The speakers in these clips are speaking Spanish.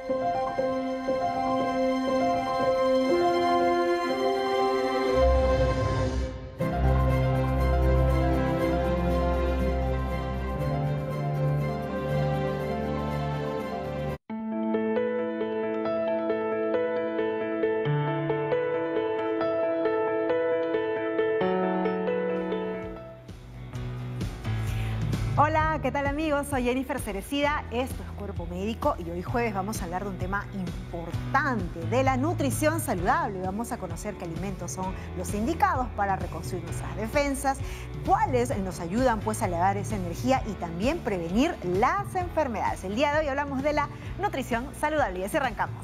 Hola, ¿qué tal amigos? Soy Jennifer Cerecida, esto es Cuerpo Médico y hoy jueves vamos a hablar de un tema importante, de la nutrición saludable. Vamos a conocer qué alimentos son los indicados para reconstruir nuestras defensas, cuáles nos ayudan pues a elevar esa energía y también prevenir las enfermedades. El día de hoy hablamos de la nutrición saludable y así arrancamos.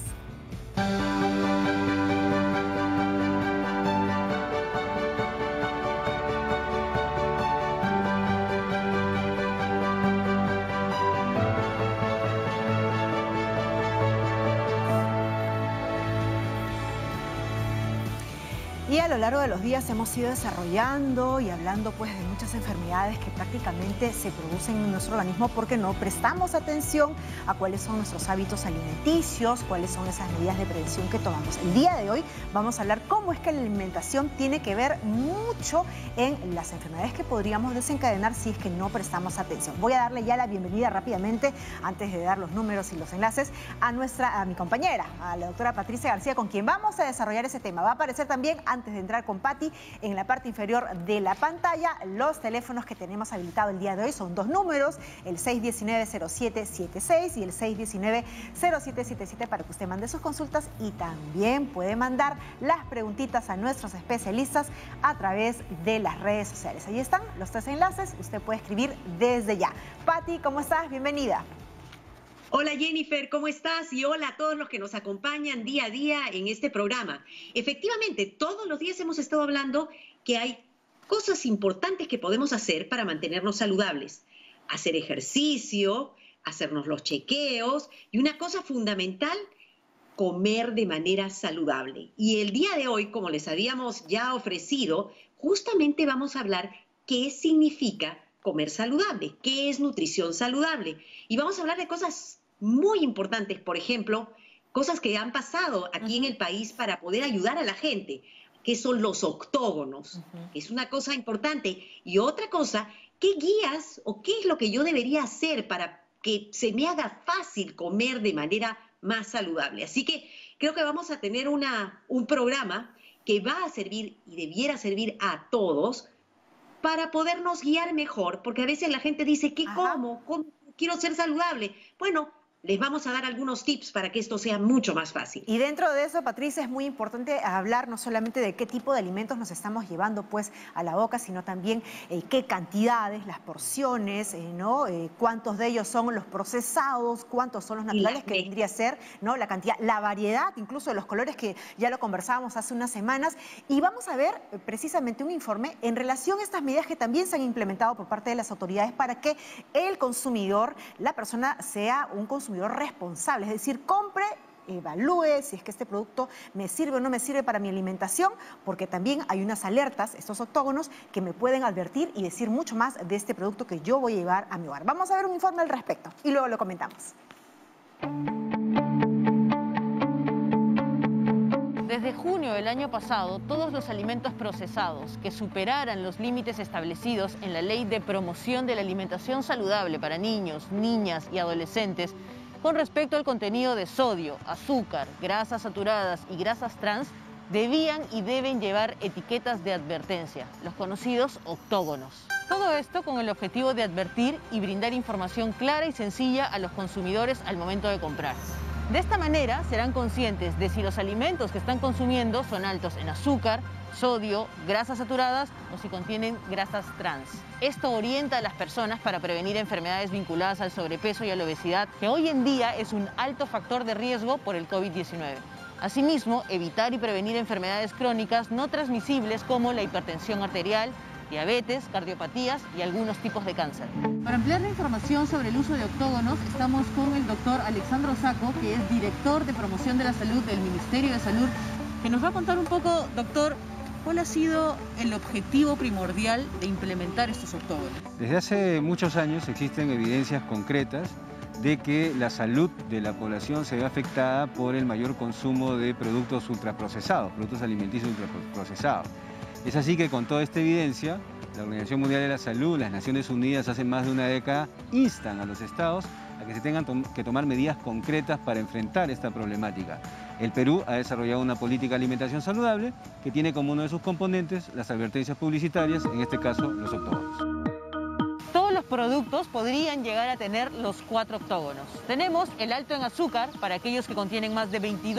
Y a lo largo de los días hemos ido desarrollando y hablando pues de muchas enfermedades que prácticamente se producen en nuestro organismo porque no prestamos atención a cuáles son nuestros hábitos alimenticios, cuáles son esas medidas de prevención que tomamos. El día de hoy vamos a hablar cómo es que la alimentación tiene que ver mucho en las enfermedades que podríamos desencadenar si es que no prestamos atención. Voy a darle ya la bienvenida rápidamente, antes de dar los números y los enlaces, a mi compañera, a la doctora Patricia García, con quien vamos a desarrollar ese tema. Va a aparecer también, antes de entrar con Patti, en la parte inferior de la pantalla, los teléfonos que tenemos habilitados el día de hoy. Son dos números, el 619-0776 y el 619-0777, para que usted mande sus consultas y también puede mandar las preguntitas a nuestros especialistas a través de las redes sociales. Ahí están los tres enlaces, usted puede escribir desde ya. Patti, ¿cómo estás? Bienvenida. Hola Jennifer, ¿cómo estás? Y hola a todos los que nos acompañan día a día en este programa. Efectivamente, todos los días hemos estado hablando que hay cosas importantes que podemos hacer para mantenernos saludables. Hacer ejercicio, hacernos los chequeos y una cosa fundamental, comer de manera saludable. Y el día de hoy, como les habíamos ya ofrecido, justamente vamos a hablar qué significa comer saludable, qué es nutrición saludable. Y vamos a hablar de cosas muy importantes, por ejemplo, cosas que han pasado aquí en el país para poder ayudar a la gente, que son los octógonos. Es una cosa importante. Y otra cosa, ¿qué guías o qué es lo que yo debería hacer para que se me haga fácil comer de manera más saludable? Así que creo que vamos a tener un programa que va a servir y debiera servir a todos para podernos guiar mejor, porque a veces la gente dice, ¿qué como? ¿Cómo? Quiero ser saludable. Bueno, les vamos a dar algunos tips para que esto sea mucho más fácil. Y dentro de eso, Patricia, es muy importante hablar no solamente de qué tipo de alimentos nos estamos llevando pues a la boca, sino también qué cantidades, las porciones, ¿no? Cuántos de ellos son los procesados, cuántos son los naturales, que vendría a ser, ¿no? La cantidad, la variedad, incluso de los colores, que ya lo conversábamos hace unas semanas. Y vamos a ver precisamente un informe en relación a estas medidas que también se han implementado por parte de las autoridades para que el consumidor, la persona, sea un consumidor responsable, es decir, compre, evalúe si es que este producto me sirve o no me sirve para mi alimentación, porque también hay unas alertas, estos octógonos, que me pueden advertir y decir mucho más de este producto que yo voy a llevar a mi hogar. Vamos a ver un informe al respecto y luego lo comentamos. Desde junio del año pasado, todos los alimentos procesados que superaran los límites establecidos en la Ley de Promoción de la Alimentación Saludable para Niños, Niñas y Adolescentes con respecto al contenido de sodio, azúcar, grasas saturadas y grasas trans, debían y deben llevar etiquetas de advertencia, los conocidos octógonos. Todo esto con el objetivo de advertir y brindar información clara y sencilla a los consumidores al momento de comprar. De esta manera serán conscientes de si los alimentos que están consumiendo son altos en azúcar, sodio, grasas saturadas o si contienen grasas trans. Esto orienta a las personas para prevenir enfermedades vinculadas al sobrepeso y a la obesidad, que hoy en día es un alto factor de riesgo por el COVID-19. Asimismo, evitar y prevenir enfermedades crónicas no transmisibles como la hipertensión arterial, diabetes, cardiopatías y algunos tipos de cáncer. Para ampliar la información sobre el uso de octógonos, estamos con el doctor Alexandro Saco, que es director de promoción de la salud del Ministerio de Salud, que nos va a contar un poco, doctor, ¿cuál ha sido el objetivo primordial de implementar estos octógonos? Desde hace muchos años existen evidencias concretas de que la salud de la población se ve afectada por el mayor consumo de productos ultraprocesados, productos alimenticios ultraprocesados. Es así que con toda esta evidencia, la Organización Mundial de la Salud, las Naciones Unidas hace más de una década instan a los estados a que se tengan que tomar medidas concretas para enfrentar esta problemática. El Perú ha desarrollado una política de alimentación saludable que tiene como uno de sus componentes las advertencias publicitarias, en este caso los octógonos. Todos los productos podrían llegar a tener los 4 octógonos. Tenemos el alto en azúcar para aquellos que contienen más de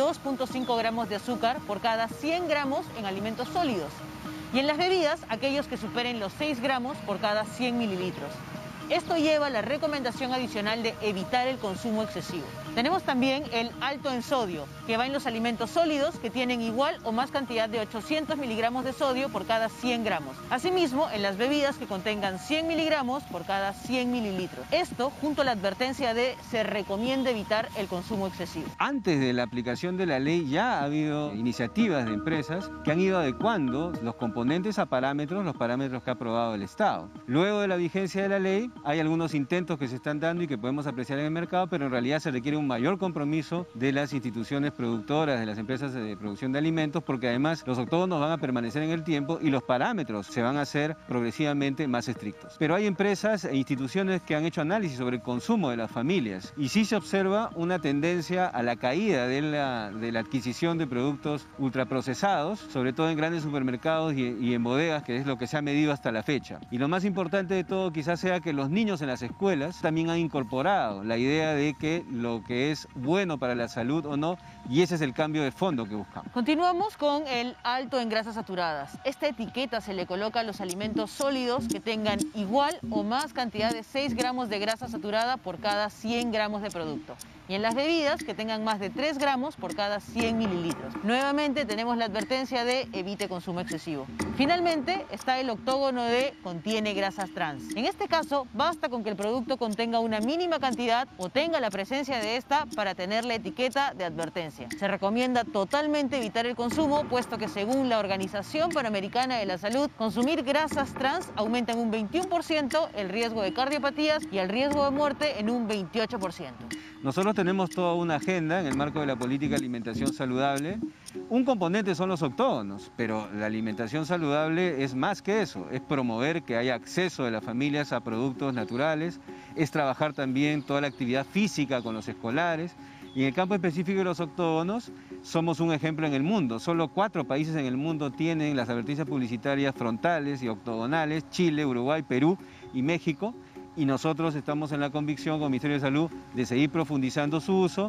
22.5 gramos de azúcar por cada 100 gramos en alimentos sólidos. Y en las bebidas, aquellos que superen los 6 gramos por cada 100 mililitros. Esto lleva a la recomendación adicional de evitar el consumo excesivo. Tenemos también el alto en sodio, que va en los alimentos sólidos que tienen igual o más cantidad de 800 miligramos de sodio por cada 100 gramos. Asimismo, en las bebidas que contengan 100 miligramos por cada 100 mililitros. Esto junto a la advertencia de se recomienda evitar el consumo excesivo. Antes de la aplicación de la ley ya ha habido iniciativas de empresas que han ido adecuando los componentes a parámetros, los parámetros que ha aprobado el Estado. Luego de la vigencia de la ley, hay algunos intentos que se están dando y que podemos apreciar en el mercado, pero en realidad se requiere un mayor compromiso de las instituciones productoras, de las empresas de producción de alimentos, porque además los octógonos van a permanecer en el tiempo y los parámetros se van a hacer progresivamente más estrictos. Pero hay empresas e instituciones que han hecho análisis sobre el consumo de las familias y sí se observa una tendencia a la caída de la adquisición de productos ultraprocesados, sobre todo en grandes supermercados y en bodegas, que es lo que se ha medido hasta la fecha. Y lo más importante de todo quizás sea que los niños en las escuelas también han incorporado la idea de que lo que es bueno para la salud o no, y ese es el cambio de fondo que buscamos. Continuamos con el alto en grasas saturadas. Esta etiqueta se le coloca a los alimentos sólidos que tengan igual o más cantidad de 6 gramos de grasa saturada por cada 100 gramos de producto. Y en las bebidas que tengan más de 3 gramos por cada 100 mililitros. Nuevamente tenemos la advertencia de evite consumo excesivo. Finalmente está el octógono de contiene grasas trans. En este caso, basta con que el producto contenga una mínima cantidad o tenga la presencia de esta para tener la etiqueta de advertencia. Se recomienda totalmente evitar el consumo, puesto que según la Organización Panamericana de la Salud, consumir grasas trans aumenta en un 21% el riesgo de cardiopatías y el riesgo de muerte en un 28%. Nosotros tenemos toda una agenda en el marco de la política de alimentación saludable. Un componente son los octógonos, pero la alimentación saludable es más que eso, es promover que haya acceso de las familias a productos naturales, es trabajar también toda la actividad física con los escolares. Y en el campo específico de los octógonos, somos un ejemplo en el mundo. Solo 4 países en el mundo tienen las advertencias publicitarias frontales y octogonales: Chile, Uruguay, Perú y México. Y nosotros estamos en la convicción con el Ministerio de Salud de seguir profundizando su uso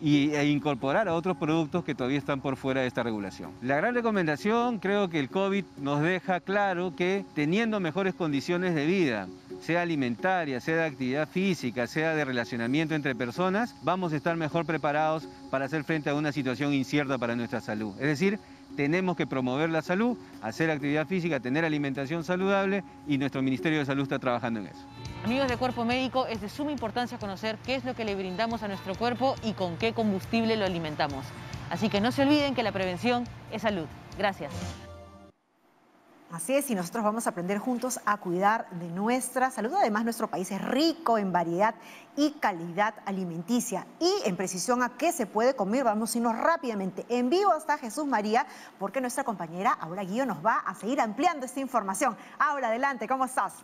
e incorporar a otros productos que todavía están por fuera de esta regulación. La gran recomendación, creo que el COVID nos deja claro que teniendo mejores condiciones de vida, sea alimentaria, sea de actividad física, sea de relacionamiento entre personas, vamos a estar mejor preparados para hacer frente a una situación incierta para nuestra salud. Es decir, tenemos que promover la salud, hacer actividad física, tener alimentación saludable, y nuestro Ministerio de Salud está trabajando en eso. Amigos de Cuerpo Médico, es de suma importancia conocer qué es lo que le brindamos a nuestro cuerpo y con qué combustible lo alimentamos. Así que no se olviden que la prevención es salud. Gracias. Así es, y nosotros vamos a aprender juntos a cuidar de nuestra salud. Además, nuestro país es rico en variedad y calidad alimenticia. Y en precisión a qué se puede comer, vamos a irnos rápidamente en vivo hasta Jesús María, porque nuestra compañera Aura Guillo nos va a seguir ampliando esta información. Aura, adelante, ¿cómo estás?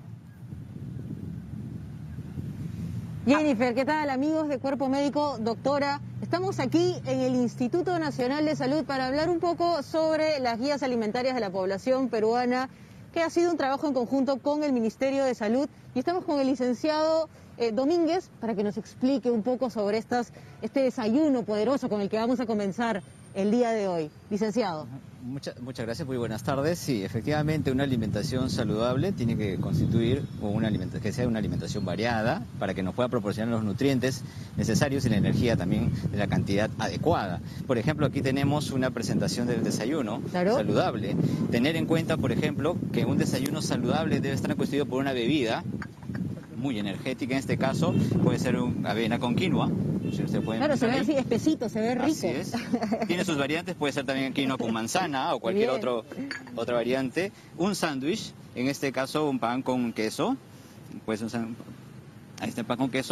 Jennifer, ¿qué tal, amigos de Cuerpo Médico? Doctora, estamos aquí en el Instituto Nacional de Salud para hablar un poco sobre las guías alimentarias de la población peruana, que ha sido un trabajo en conjunto con el Ministerio de Salud, y estamos con el licenciado Domínguez para que nos explique un poco sobre este desayuno poderoso con el que vamos a comenzar el día de hoy. Licenciado. Muchas gracias, muy buenas tardes. Sí, efectivamente, una alimentación saludable tiene que constituir que sea una alimentación variada para que nos pueda proporcionar los nutrientes necesarios y la energía también de la cantidad adecuada. Por ejemplo, aquí tenemos una presentación del desayuno saludable. Tener en cuenta, por ejemplo, que un desayuno saludable debe estar constituido por una bebida muy energética. En este caso puede ser avena con quinoa. Si usted puede, claro, se ve así espesito, se ve rico. Así es. Tiene sus variantes, puede ser también quinoa con manzana o cualquier otra variante. Un sándwich, en este caso un pan con queso. Pues ahí está el pan con queso.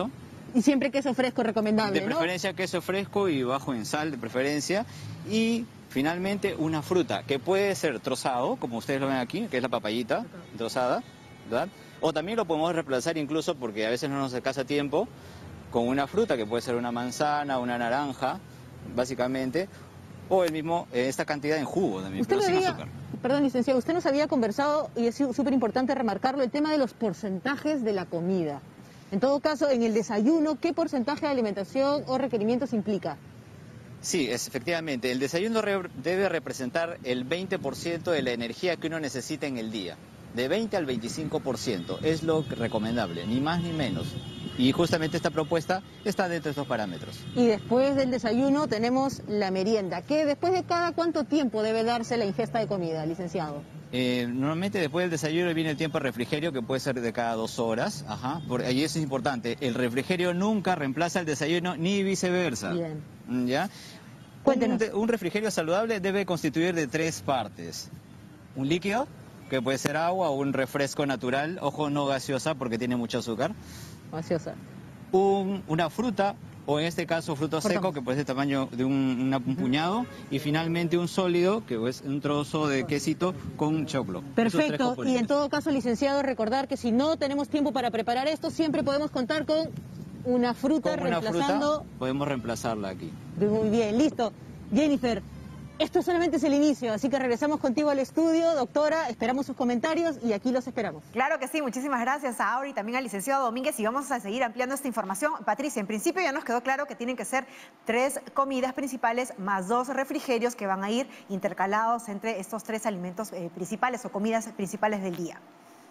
Y siempre queso fresco recomendable, De preferencia queso fresco y bajo en sal, de preferencia. Y finalmente una fruta, que puede ser trozado, como ustedes lo ven aquí, que es la papayita trozada, ¿verdad? O también lo podemos reemplazar incluso, porque a veces no nos alcanza tiempo, con una fruta, que puede ser una manzana, una naranja, básicamente, o el mismo, esta cantidad en jugo también, pero sin azúcar. Perdón, licenciado, usted nos había conversado, y es súper importante remarcarlo, el tema de los porcentajes de la comida. En todo caso, en el desayuno, ¿qué porcentaje de alimentación o requerimientos implica? Sí, efectivamente, el desayuno debe representar el 20% de la energía que uno necesita en el día. De 20 al 25% es lo recomendable, ni más ni menos. Y justamente esta propuesta está dentro de estos parámetros. Y después del desayuno tenemos la merienda, que después de cada cuánto tiempo debe darse la ingesta de comida, licenciado. Normalmente después del desayuno viene el tiempo de refrigerio, que puede ser de cada 2 horas. Y eso es importante, el refrigerio nunca reemplaza el desayuno ni viceversa. Bien. ¿Ya? Cuéntenos. Un refrigerio saludable debe constituir de 3 partes. Un líquido, que puede ser agua, o un refresco natural, ojo, no gaseosa porque tiene mucho azúcar. Gaseosa. Una fruta, o en este caso fruto seco, que puede ser tamaño de un puñado, y finalmente un sólido, que es un trozo de quesito con choclo. Perfecto, y en todo caso, licenciado, recordar que si no tenemos tiempo para preparar esto, siempre podemos contar con una fruta reemplazando... Podemos reemplazarla aquí. Muy bien, listo. Jennifer, esto solamente es el inicio, así que regresamos contigo al estudio, doctora, esperamos sus comentarios y aquí los esperamos. Claro que sí, muchísimas gracias a Auri y también al licenciado Domínguez, y vamos a seguir ampliando esta información. Patricia, en principio ya nos quedó claro que tienen que ser 3 comidas principales más 2 refrigerios que van a ir intercalados entre estos 3 alimentos principales o comidas principales del día.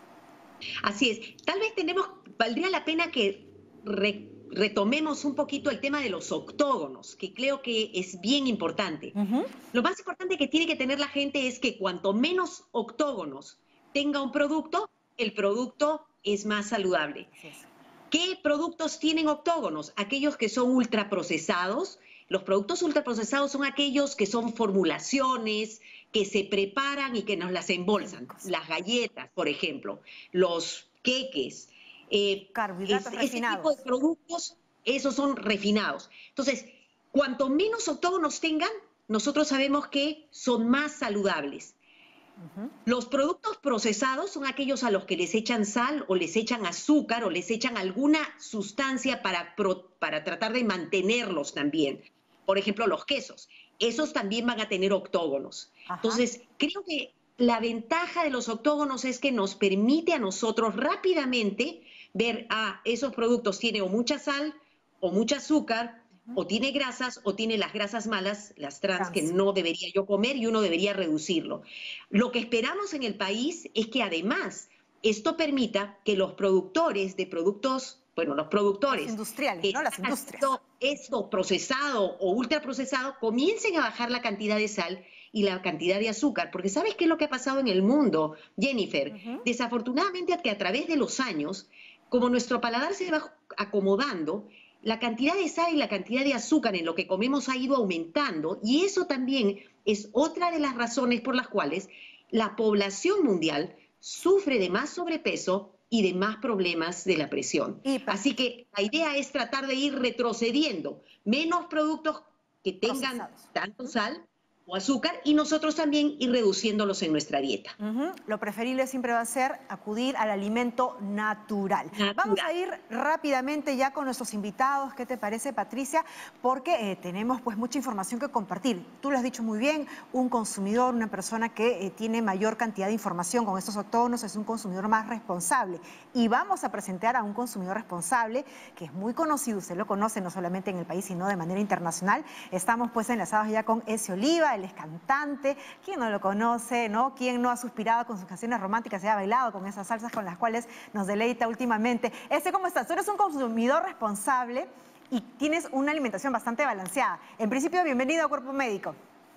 Así es, tal vez valdría la pena que retomemos un poquito el tema de los octógonos, que creo que es bien importante. Lo más importante que tiene que tener la gente es que cuanto menos octógonos tenga un producto, el producto es más saludable. ¿Qué productos tienen octógonos? Aquellos que son ultraprocesados. Los productos ultraprocesados son aquellos que son formulaciones, que se preparan y que nos las embolsan. Las galletas, por ejemplo, los queques, carbohidratos refinados. Ese tipo de productos, esos son refinados. Entonces, cuanto menos octógonos tengan, nosotros sabemos que son más saludables. Los productos procesados son aquellos a los que les echan sal o les echan azúcar o les echan alguna sustancia para tratar de mantenerlos también. Por ejemplo, los quesos. Esos también van a tener octógonos. Entonces, creo que la ventaja de los octógonos es que nos permite a nosotros rápidamente ver, esos productos tienen o mucha sal o mucha azúcar, o tiene grasas o tiene las grasas malas, las trans, que no debería yo comer y uno debería reducirlo. Lo que esperamos en el país es que además esto permita que los productores de productos, los productores industriales, ¿no? Las industrias. Esto procesado o ultraprocesado comiencen a bajar la cantidad de sal y la cantidad de azúcar, porque ¿sabes qué es lo que ha pasado en el mundo, Jennifer? Desafortunadamente, que a través de los años, como nuestro paladar se va acomodando, la cantidad de sal y la cantidad de azúcar en lo que comemos ha ido aumentando, y eso también es otra de las razones por las cuales la población mundial sufre de más sobrepeso y de más problemas de la presión. Así que la idea es tratar de ir retrocediendo, menos productos que tengan tanto sal o azúcar, y nosotros también ir reduciéndolos en nuestra dieta. Lo preferible siempre va a ser acudir al alimento natural. Vamos a ir rápidamente ya con nuestros invitados. ¿Qué te parece, Patricia? Porque tenemos pues mucha información que compartir. Tú lo has dicho muy bien, un consumidor, una persona que tiene mayor cantidad de información con estos octógonos es un consumidor más responsable. Y vamos a presentar a un consumidor responsable que es muy conocido, usted lo conoce no solamente en el país, sino de manera internacional. Estamos pues enlazados ya con Ezio Oliva. Él es cantante. ¿Quién no lo conoce, no? ¿Quién no ha suspirado con sus canciones románticas y ha bailado con esas salsas con las cuales nos deleita últimamente? ¿Cómo estás? Tú eres un consumidor responsable y tienes una alimentación bastante balanceada. En principio, bienvenido a Cuerpo Médico.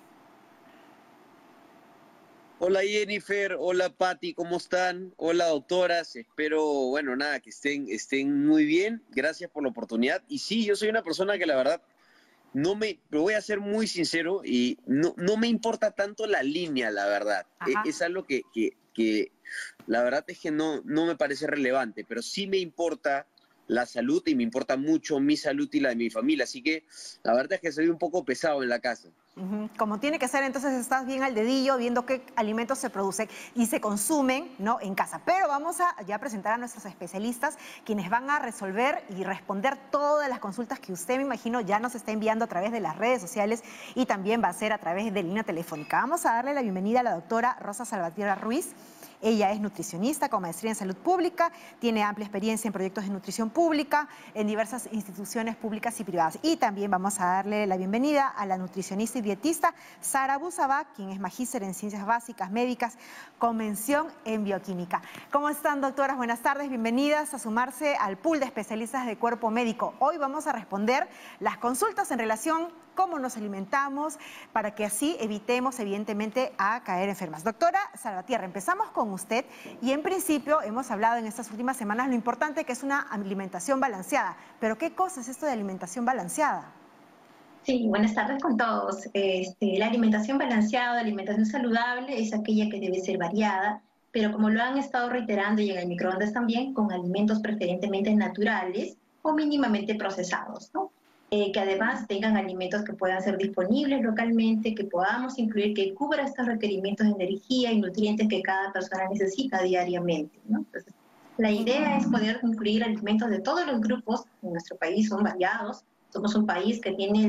Hola Jennifer, hola Patti, ¿cómo están? Hola doctoras, espero, que estén muy bien. Gracias por la oportunidad. Y sí, yo soy una persona que la verdad pero voy a ser muy sincero, y no me importa tanto la línea, la verdad. Es algo que la verdad es que no me parece relevante, pero sí me importa la salud y me importa mucho mi salud y la de mi familia. Así que la verdad es que soy un poco pesado en la casa. Como tiene que ser, entonces estás bien al dedillo viendo qué alimentos se producen y se consumen, ¿no?, en casa. Pero vamos a ya presentar a nuestros especialistas, quienes van a resolver y responder todas las consultas que usted, me imagino, ya nos está enviando a través de las redes sociales y también va a ser a través de línea telefónica. Vamos a darle la bienvenida a la doctora Rosa Salvatierra Ruiz. Ella es nutricionista con maestría en salud pública, tiene amplia experiencia en proyectos de nutrición pública en diversas instituciones públicas y privadas. Y también vamos a darle la bienvenida a la nutricionista y dietista Sara Busabá, quien es magíster en ciencias básicas médicas con mención en bioquímica. ¿Cómo están, doctoras? Buenas tardes, bienvenidas a sumarse al pool de especialistas de cuerpo médico. Hoy vamos a responder las consultas en relación a cómo nos alimentamos para que así evitemos, evidentemente, a caer enfermas. Doctora Salvatierra, empezamos con usted y en principio hemos hablado en estas últimas semanas lo importante que es una alimentación balanceada. Pero ¿qué cosa es esto de alimentación balanceada? Sí, buenas tardes con todos. La alimentación balanceada, la alimentación saludable es aquella que debe ser variada, pero como lo han estado reiterando y en el microondas también, con alimentos preferentemente naturales o mínimamente procesados, ¿no? Que además tengan alimentos que puedan ser disponibles localmente, que podamos incluir, que cubra estos requerimientos de energía y nutrientes que cada persona necesita diariamente, ¿no? Entonces, la idea es poder incluir alimentos de todos los grupos. En nuestro país son variados. Somos un país que tiene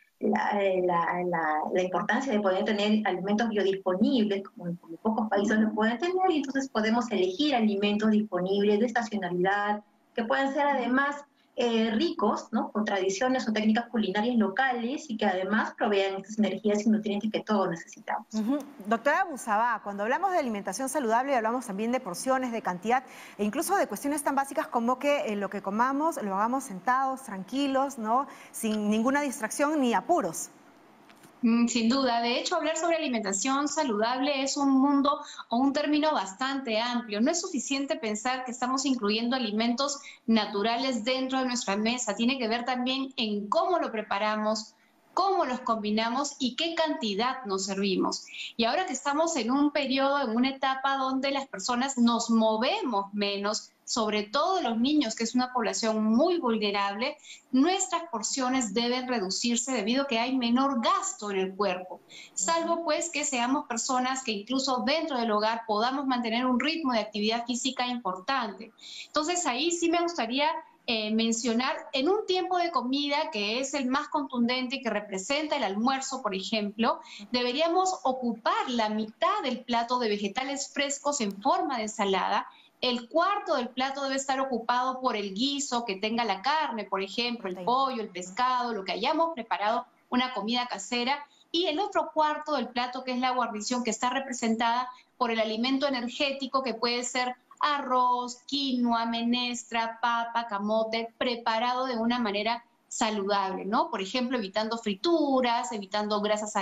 la importancia de poder tener alimentos biodisponibles, como pocos países lo pueden tener, y entonces podemos elegir alimentos disponibles de estacionalidad, que puedan ser además ricos, ¿no?, con tradiciones o técnicas culinarias locales y que además provean estas energías y nutrientes que todos necesitamos. Doctora Busabá, cuando hablamos de alimentación saludable hablamos también de porciones, de cantidad e incluso de cuestiones tan básicas como que lo que comamos lo hagamos sentados, tranquilos, ¿no?, sin ninguna distracción ni apuros. Sin duda. De hecho, hablar sobre alimentación saludable es un mundo o un término bastante amplio. No es suficiente pensar que estamos incluyendo alimentos naturales dentro de nuestra mesa. Tiene que ver también en cómo lo preparamos, cómo los combinamos y qué cantidad nos servimos. Y ahora que estamos en un periodo, en una etapa donde las personas nos movemos menos, sobre todo los niños, que es una población muy vulnerable, nuestras porciones deben reducirse debido a que hay menor gasto en el cuerpo, salvo pues que seamos personas que incluso dentro del hogar podamos mantener un ritmo de actividad física importante. Entonces ahí sí me gustaría mencionar en un tiempo de comida que es el más contundente y que representa el almuerzo, por ejemplo, deberíamos ocupar la mitad del plato de vegetales frescos en forma de ensalada. El cuarto del plato debe estar ocupado por el guiso que tenga la carne, por ejemplo, el pollo, el pescado, lo que hayamos preparado, una comida casera. Y el otro cuarto del plato, que es la guarnición, que está representada por el alimento energético, que puede ser arroz, quinoa, menestra, papa, camote, preparado de una manera saludable, ¿no? Por ejemplo, evitando frituras, evitando grasas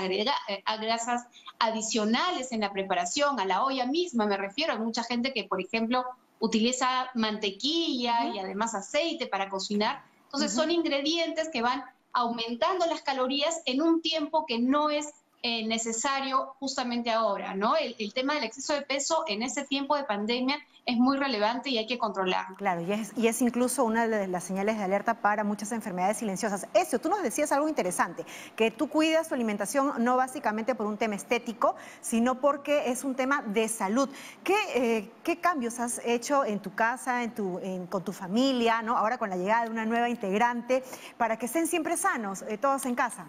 adicionales en la preparación, a la olla misma me refiero. Hay mucha gente que, por ejemplo, utiliza mantequilla y además aceite para cocinar. Entonces son ingredientes que van aumentando las calorías en un tiempo que no es necesario justamente ahora, ¿no? El tema del exceso de peso en ese tiempo de pandemia es muy relevante y hay que controlarlo. Claro, y es incluso una de las señales de alerta para muchas enfermedades silenciosas. Ezio, tú nos decías algo interesante, que tú cuidas tu alimentación no básicamente por un tema estético, sino porque es un tema de salud. ¿Qué cambios has hecho en tu casa, con tu familia, ¿no?, ahora con la llegada de una nueva integrante, para que estén siempre sanos, todos en casa?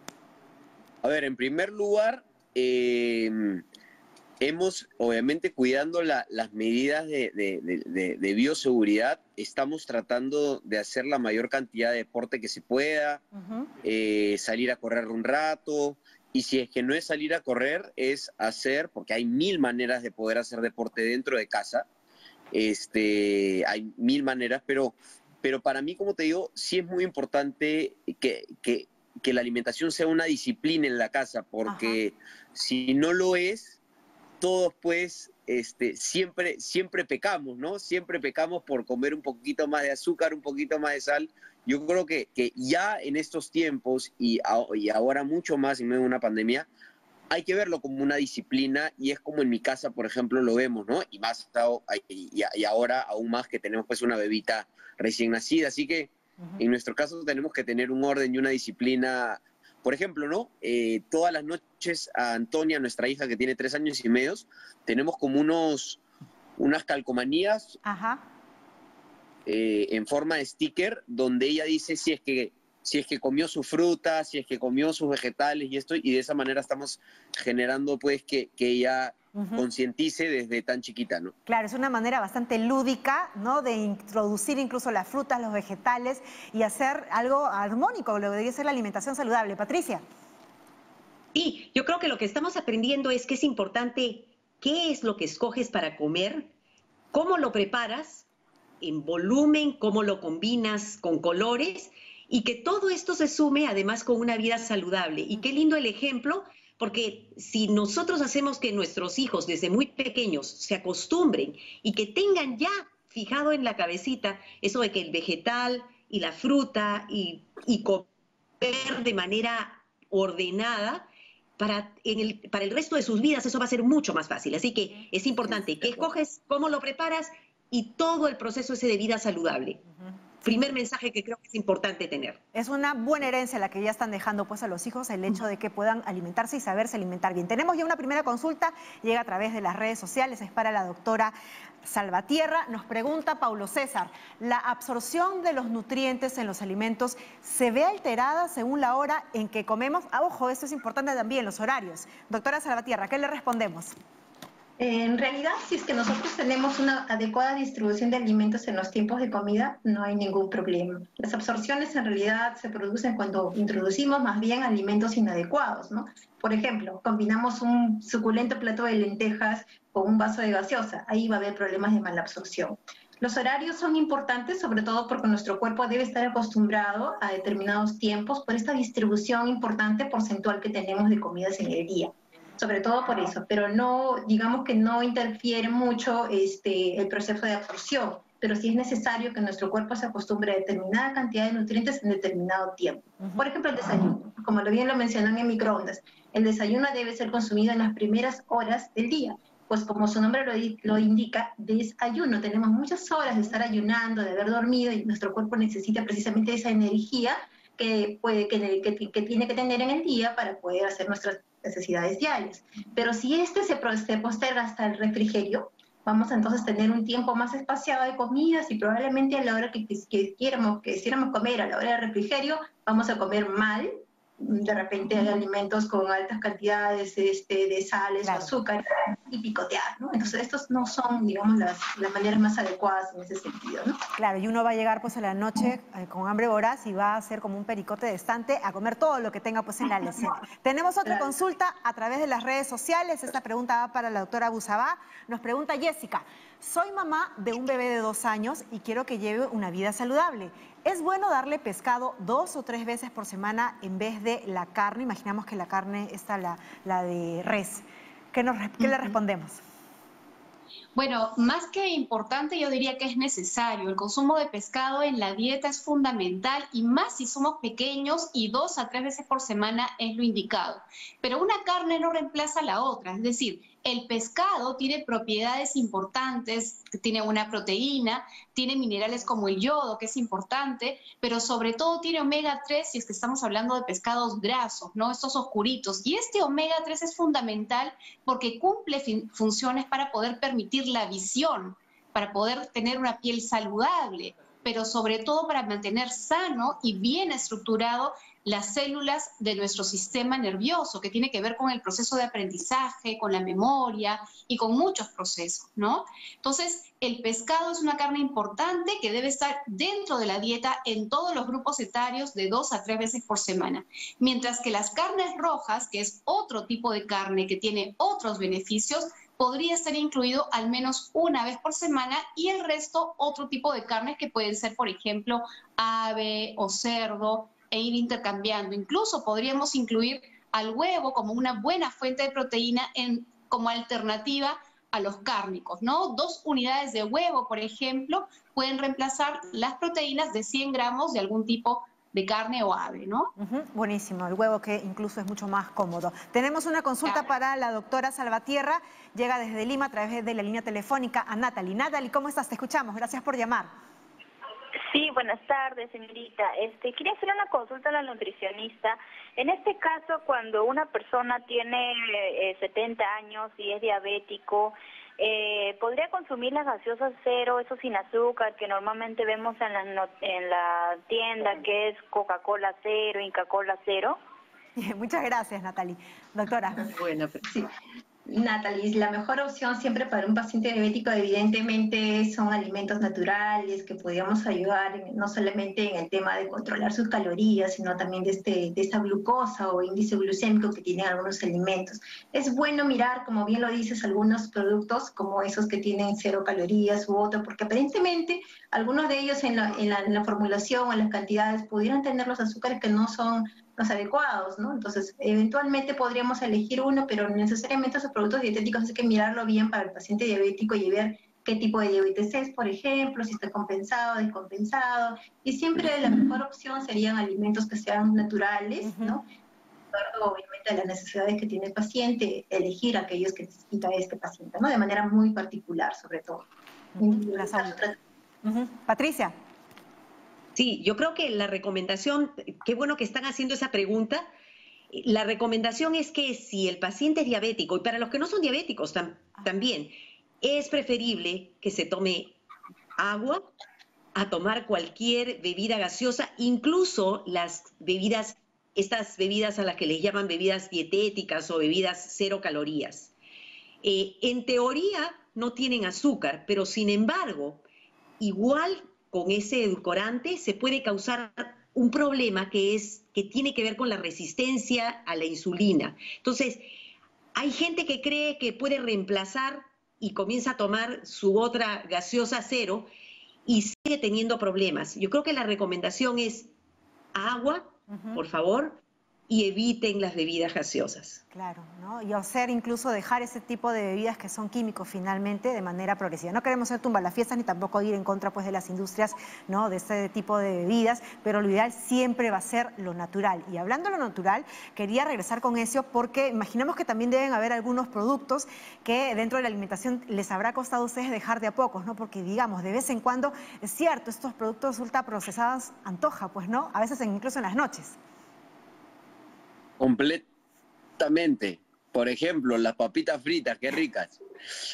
A ver, en primer lugar, hemos, obviamente, cuidando las medidas de bioseguridad, estamos tratando de hacer la mayor cantidad de deporte que se pueda, salir a correr un rato, y si es que no es salir a correr, es hacer, porque hay 1000 maneras de poder hacer deporte dentro de casa, hay 1000 maneras, pero para mí, como te digo, sí es muy importante que la alimentación sea una disciplina en la casa, porque si no lo es, todos pues siempre pecamos, ¿no? Siempre pecamos por comer un poquito más de azúcar, un poquito más de sal. Yo creo que ya en estos tiempos y ahora mucho más en medio de una pandemia, hay que verlo como una disciplina y es como en mi casa, por ejemplo, lo vemos, ¿no? Y más y ahora aún más que tenemos pues una bebita recién nacida, así que en nuestro caso tenemos que tener un orden y una disciplina. Por ejemplo, ¿no? Todas las noches a Antonia, nuestra hija que tiene 3 años y medio, tenemos como unas calcomanías en forma de sticker donde ella dice si es que comió su fruta, si es que comió sus vegetales y esto, y de esa manera estamos generando pues que ella concientice desde tan chiquita, ¿no? Claro, es una manera bastante lúdica, ¿no? De introducir incluso las frutas, los vegetales y hacer algo armónico, lo que debe ser la alimentación saludable. Patricia. Sí, yo creo que lo que estamos aprendiendo es que es importante qué es lo que escoges para comer, cómo lo preparas, en volumen, cómo lo combinas con colores y que todo esto se sume además con una vida saludable. Y qué lindo el ejemplo, porque si nosotros hacemos que nuestros hijos desde muy pequeños se acostumbren y que tengan ya fijado en la cabecita eso de que el vegetal y la fruta y comer de manera ordenada, para el resto de sus vidas eso va a ser mucho más fácil. Así que es importante qué escoges, cómo lo preparas y todo el proceso ese de vida saludable. Primer mensaje que creo que es importante tener. Es una buena herencia la que ya están dejando pues a los hijos, el hecho de que puedan alimentarse y saberse alimentar bien. Tenemos ya una primera consulta, llega a través de las redes sociales, es para la doctora Salvatierra. Nos pregunta Paulo César, ¿la absorción de los nutrientes en los alimentos se ve alterada según la hora en que comemos? Ojo, esto es importante también, los horarios. Doctora Salvatierra, ¿qué le respondemos? En realidad, si es que nosotros tenemos una adecuada distribución de alimentos en los tiempos de comida, no hay ningún problema. Las absorciones en realidad se producen cuando introducimos más bien alimentos inadecuados, ¿no? Por ejemplo, combinamos un suculento plato de lentejas con un vaso de gaseosa, ahí va a haber problemas de mala absorción. Los horarios son importantes, sobre todo porque nuestro cuerpo debe estar acostumbrado a determinados tiempos por esta distribución importante porcentual que tenemos de comidas en el día. Sobre todo por eso, pero no, digamos que no interfiere mucho el proceso de absorción, pero sí es necesario que nuestro cuerpo se acostumbre a determinada cantidad de nutrientes en determinado tiempo. Por ejemplo, el desayuno, como bien lo mencionan en microondas, el desayuno debe ser consumido en las primeras horas del día, pues como su nombre lo indica, desayuno, tenemos muchas horas de estar ayunando, de haber dormido y nuestro cuerpo necesita precisamente esa energía que tiene que tener en el día para poder hacer nuestras necesidades diarias. Pero si se posterga hasta el refrigerio, vamos a entonces tener un tiempo más espaciado de comidas y probablemente a la hora que quisiéramos comer, a la hora del refrigerio, vamos a comer mal. De repente hay alimentos con altas cantidades de sales o azúcar y picotear, ¿no? Entonces estos no son, digamos, las maneras más adecuadas en ese sentido, ¿no? Claro, y uno va a llegar pues a la noche con hambre voraz y va a hacer como un pericote de estante a comer todo lo que tenga pues en la alacena. Tenemos otra consulta a través de las redes sociales. Esta pregunta va para la doctora Busabá. Nos pregunta Jessica, soy mamá de un bebé de 2 años y quiero que lleve una vida saludable. ¿Es bueno darle pescado 2 o 3 veces por semana en vez de la carne? Imaginamos que la carne está la de res. ¿Qué le respondemos? Bueno, más que importante, yo diría que es necesario. El consumo de pescado en la dieta es fundamental y más si somos pequeños y 2 a 3 veces por semana es lo indicado. Pero una carne no reemplaza a la otra, es decir, el pescado tiene propiedades importantes, tiene una proteína, tiene minerales como el yodo, que es importante, pero sobre todo tiene omega 3 si es que estamos hablando de pescados grasos, ¿no? Estos oscuritos. Y este omega 3 es fundamental porque cumple funciones para poder permitir la visión, para poder tener una piel saludable, pero sobre todo para mantener sano y bien estructurado las células de nuestro sistema nervioso, que tiene que ver con el proceso de aprendizaje, con la memoria y con muchos procesos, ¿no? Entonces, el pescado es una carne importante que debe estar dentro de la dieta en todos los grupos etarios de 2 a 3 veces por semana. Mientras que las carnes rojas, que es otro tipo de carne que tiene otros beneficios, podría estar incluido al menos una vez por semana y el resto otro tipo de carnes que pueden ser, por ejemplo, ave o cerdo, e ir intercambiando. Incluso podríamos incluir al huevo como una buena fuente de proteína como alternativa a los cárnicos, ¿no? 2 unidades de huevo, por ejemplo, pueden reemplazar las proteínas de 100 gramos de algún tipo de carne o ave, ¿no? Buenísimo, el huevo que incluso es mucho más cómodo. Tenemos una consulta para la doctora Salvatierra, llega desde Lima a través de la línea telefónica a Natalie. Natalie, ¿cómo estás? Te escuchamos, gracias por llamar. Sí, buenas tardes, señorita. Quería hacer una consulta a la nutricionista. En este caso, cuando una persona tiene 70 años y es diabético, ¿podría consumir las gaseosas cero, eso sin azúcar, que normalmente vemos en la tienda, que es Coca-Cola cero, Inca-Cola cero? Muchas gracias, Natalie. Doctora. Bueno, Sí. Natalie, la mejor opción siempre para un paciente diabético evidentemente son alimentos naturales que podríamos ayudar no solamente en el tema de controlar sus calorías, sino también de esta glucosa o índice glucémico que tienen algunos alimentos. Es bueno mirar, como bien lo dices, algunos productos como esos que tienen 0 calorías u otro, porque aparentemente algunos de ellos en la formulación o en las cantidades pudieran tener los azúcares que no son los adecuados, ¿no? Entonces, eventualmente podríamos elegir uno, pero necesariamente esos productos dietéticos hay que mirarlo bien para el paciente diabético y ver qué tipo de diabetes es, por ejemplo, si está compensado, descompensado, y siempre la mejor opción serían alimentos que sean naturales, ¿no? De acuerdo, obviamente, a las necesidades que tiene el paciente, elegir aquellos que necesita este paciente, ¿no? De manera muy particular, sobre todo. Patricia. Sí, yo creo que la recomendación, qué bueno que están haciendo esa pregunta. La recomendación es que si el paciente es diabético, y para los que no son diabéticos también, es preferible que se tome agua a tomar cualquier bebida gaseosa, incluso las bebidas, estas bebidas a las que les llaman bebidas dietéticas o bebidas 0 calorías. En teoría no tienen azúcar, pero sin embargo, igual con ese edulcorante se puede causar un problema que tiene que ver con la resistencia a la insulina. Entonces, hay gente que cree que puede reemplazar y comienza a tomar su otra gaseosa cero y sigue teniendo problemas. Yo creo que la recomendación es agua, por favor, y eviten las bebidas gaseosas. Claro, ¿no? Y hacer incluso dejar ese tipo de bebidas que son químicos finalmente de manera progresiva. No queremos ser tumbalafiestas ni tampoco ir en contra pues de las industrias, ¿no? De este tipo de bebidas, pero lo ideal siempre va a ser lo natural. Y hablando de lo natural, quería regresar con eso porque imaginamos que también deben haber algunos productos que dentro de la alimentación les habrá costado a ustedes dejar de a pocos, ¿no? Porque digamos, de vez en cuando, es cierto, estos productos ultraprocesados antoja, pues, ¿no? A veces incluso en las noches. Completamente. Por ejemplo, las papitas fritas, qué ricas.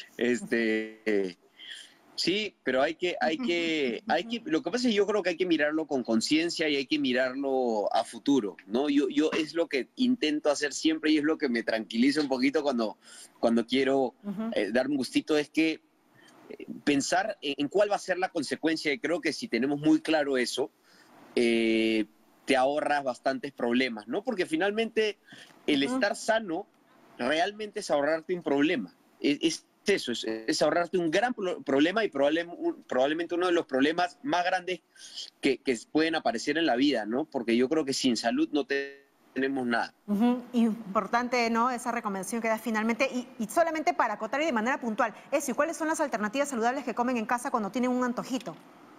Sí, pero lo que pasa es que yo creo que hay que mirarlo con conciencia y hay que mirarlo a futuro, ¿no? Yo es lo que intento hacer siempre y es lo que me tranquiliza un poquito cuando quiero darme un gustito, es que pensar en cuál va a ser la consecuencia, y creo que si tenemos muy claro eso, te ahorras bastantes problemas, ¿no? Porque finalmente el estar sano realmente es ahorrarte un problema. Es ahorrarte un gran problema y probablemente uno de los problemas más grandes que pueden aparecer en la vida, ¿no? Porque yo creo que sin salud no tenemos nada. Importante, ¿no? Esa recomendación que das finalmente. Y solamente para acotar y de manera puntual, ¿y cuáles son las alternativas saludables que comen en casa cuando tienen un antojito?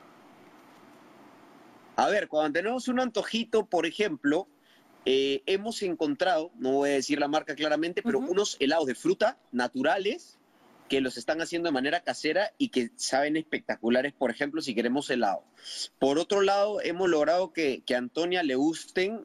A ver, cuando tenemos un antojito, por ejemplo, hemos encontrado, no voy a decir la marca claramente, pero unos helados de fruta naturales que los están haciendo de manera casera y que saben espectaculares, por ejemplo, si queremos helado. Por otro lado, hemos logrado que a Antonia le gusten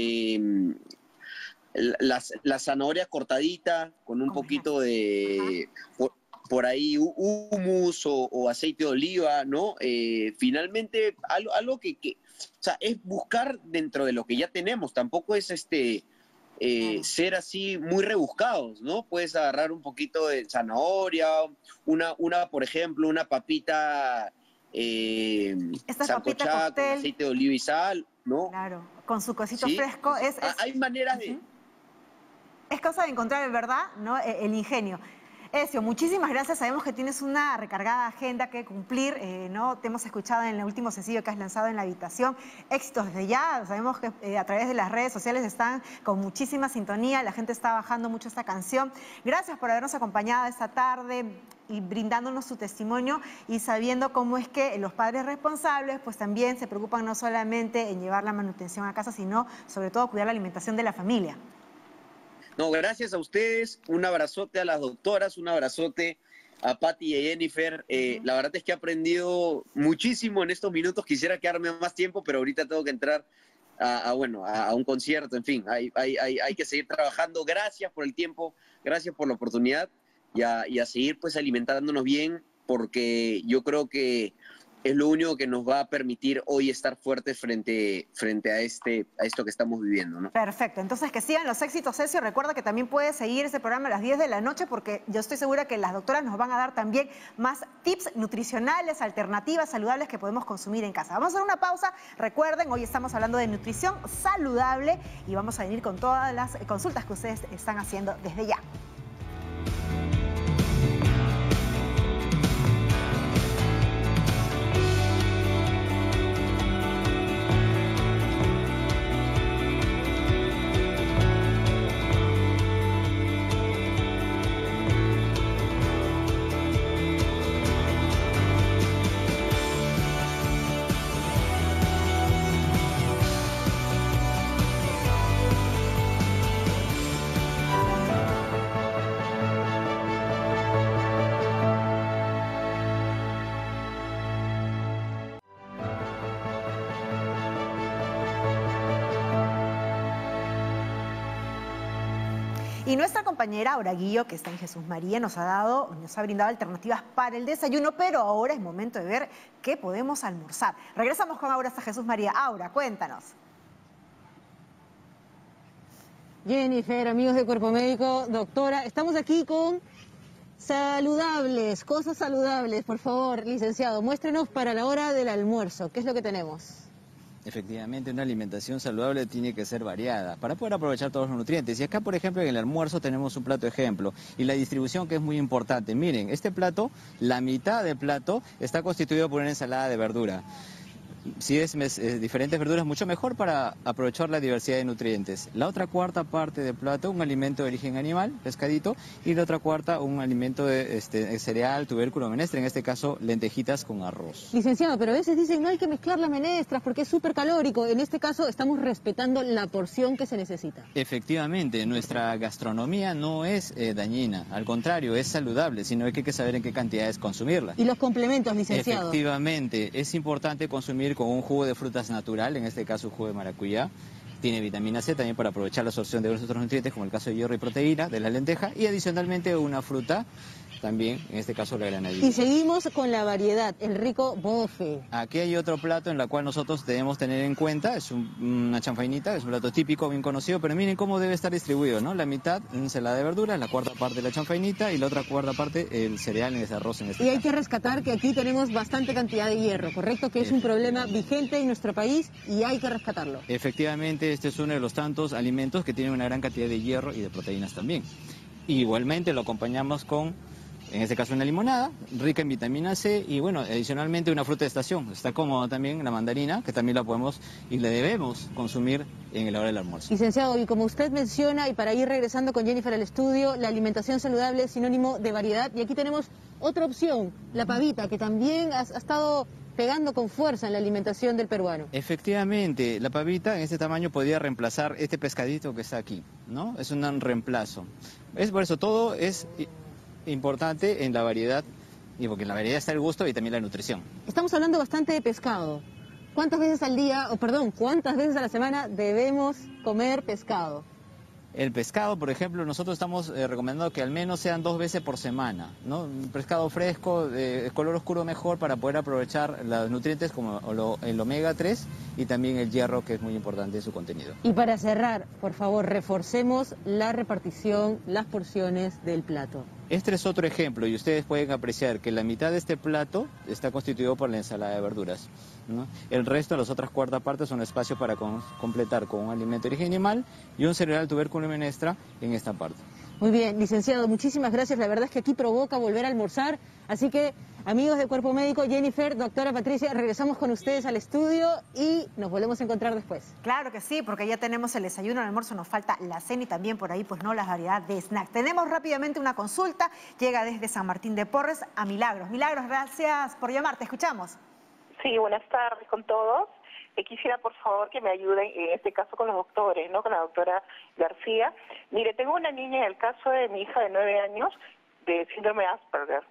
la zanahoria cortadita con un poquito de... por ahí hummus o aceite de oliva, ¿no? Finalmente, algo que o sea, es buscar dentro de lo que ya tenemos, tampoco es ser así muy rebuscados, ¿no? Puedes agarrar un poquito de zanahoria, por ejemplo, una papita sancochada con aceite de oliva y sal, ¿no? Claro, con su cosito ¿Sí? fresco. Hay maneras de... Es cosa de encontrar, ¿verdad? ¿No? El ingenio. Ezio, muchísimas gracias. Sabemos que tienes una recargada agenda que cumplir, ¿no? Te hemos escuchado en el último sencillo que has lanzado en La Habitación. Éxitos desde ya. Sabemos que a través de las redes sociales están con muchísima sintonía. La gente está bajando mucho esta canción. Gracias por habernos acompañado esta tarde y brindándonos su testimonio y sabiendo cómo es que los padres responsables pues también se preocupan no solamente en llevar la manutención a casa, sino sobre todo cuidar la alimentación de la familia. No, gracias a ustedes, un abrazote a las doctoras, un abrazote a Patti y a Jennifer. La verdad es que he aprendido muchísimo en estos minutos, quisiera quedarme más tiempo, pero ahorita tengo que entrar a un concierto, en fin, hay que seguir trabajando. Gracias por el tiempo, gracias por la oportunidad y a seguir pues alimentándonos bien, porque yo creo que es lo único que nos va a permitir hoy estar fuertes frente a esto que estamos viviendo, ¿no? Perfecto, entonces que sigan los éxitos, Ezio. Recuerda que también puedes seguir este programa a las 10 de la noche porque yo estoy segura que las doctoras nos van a dar también más tips nutricionales, alternativas saludables que podemos consumir en casa. Vamos a hacer una pausa. Recuerden, hoy estamos hablando de nutrición saludable y vamos a venir con todas las consultas que ustedes están haciendo desde ya. Y nuestra compañera Aura Guillo, que está en Jesús María, nos ha brindado alternativas para el desayuno, pero ahora es momento de ver qué podemos almorzar. Regresamos con Aura hasta Jesús María. Aura, cuéntanos. Jennifer, amigos de Cuerpo Médico, doctora, estamos aquí con saludables, cosas saludables. Por favor, licenciado, muéstrenos para la hora del almuerzo. ¿Qué es lo que tenemos? Efectivamente, una alimentación saludable tiene que ser variada para poder aprovechar todos los nutrientes. Y acá, por ejemplo, en el almuerzo tenemos un plato ejemplo y la distribución que es muy importante. Miren, este plato, la mitad del plato está constituido por una ensalada de verdura. Si es diferentes verduras, mucho mejor para aprovechar la diversidad de nutrientes. La otra cuarta parte del plato, un alimento de origen animal, pescadito, y la otra cuarta, un alimento de cereal, tubérculo, menestra, en este caso lentejitas con arroz. Licenciado, pero a veces dicen no hay que mezclar las menestras porque es súper calórico. En este caso estamos respetando la porción que se necesita. Efectivamente, nuestra gastronomía no es dañina, al contrario, es saludable, sino que hay que saber en qué cantidades consumirla. ¿Y los complementos, licenciado? Efectivamente, es importante consumir con un jugo de frutas natural, en este caso un jugo de maracuyá. Tiene vitamina C también para aprovechar la absorción de los otros nutrientes, como el caso de hierro y proteína de la lenteja, y adicionalmente una fruta, también en este caso la granadilla. Y seguimos con la variedad, el rico bofe. Aquí hay otro plato en el cual nosotros debemos tener en cuenta, es una chanfainita, es un plato típico, bien conocido, pero miren cómo debe estar distribuido, ¿no? La mitad ensalada de verduras, la cuarta parte la chanfainita y la otra cuarta parte el cereal en ese arroz en este caso. Y hay que rescatar que aquí tenemos bastante cantidad de hierro, ¿correcto? Que es un problema vigente en nuestro país y hay que rescatarlo. Efectivamente, este es uno de los tantos alimentos que tienen una gran cantidad de hierro y de proteínas también. Igualmente lo acompañamos con, en este caso, una limonada, rica en vitamina C y, bueno, adicionalmente una fruta de estación. Está cómoda también la mandarina, que también la podemos y la debemos consumir en la hora del almuerzo. Licenciado, y como usted menciona, y para ir regresando con Jennifer al estudio, la alimentación saludable es sinónimo de variedad. Y aquí tenemos otra opción, la pavita, que también ha estado pegando con fuerza en la alimentación del peruano. Efectivamente, la pavita en este tamaño podría reemplazar este pescadito que está aquí, ¿no? Es un reemplazo. Es por eso, todo es importante en la variedad, y porque en la variedad está el gusto y también la nutrición. Estamos hablando bastante de pescado. ¿Cuántas veces al día, cuántas veces a la semana debemos comer pescado? El pescado, por ejemplo, nosotros estamos recomendando que al menos sean 2 veces por semana, ¿no? Un pescado fresco, de color oscuro mejor para poder aprovechar los nutrientes como el omega 3 y también el hierro, que es muy importante en su contenido. Y para cerrar, por favor, reforcemos la repartición, las porciones del plato. Este es otro ejemplo y ustedes pueden apreciar que la mitad de este plato está constituido por la ensalada de verduras, ¿no? El resto, las otras cuarta partes, son espacio para completar con un alimento de origen animal y un cereal, tubérculo y menestra en esta parte. Muy bien, licenciado, muchísimas gracias. La verdad es que aquí provoca volver a almorzar. Así que, amigos de Cuerpo Médico, Jennifer, doctora Patricia, regresamos con ustedes al estudio y nos volvemos a encontrar después. Claro que sí, porque ya tenemos el desayuno, el almuerzo, nos falta la cena y también por ahí, pues no, la variedad de snacks. Tenemos rápidamente una consulta, llega desde San Martín de Porres a Milagros. Milagros, gracias por llamar, te escuchamos. Sí, buenas tardes con todos. Quisiera, por favor, que me ayuden en este caso con los doctores, ¿no? Con la doctora García. Mire, tengo una niña en el caso de mi hija de 9 años de síndrome de Asperger,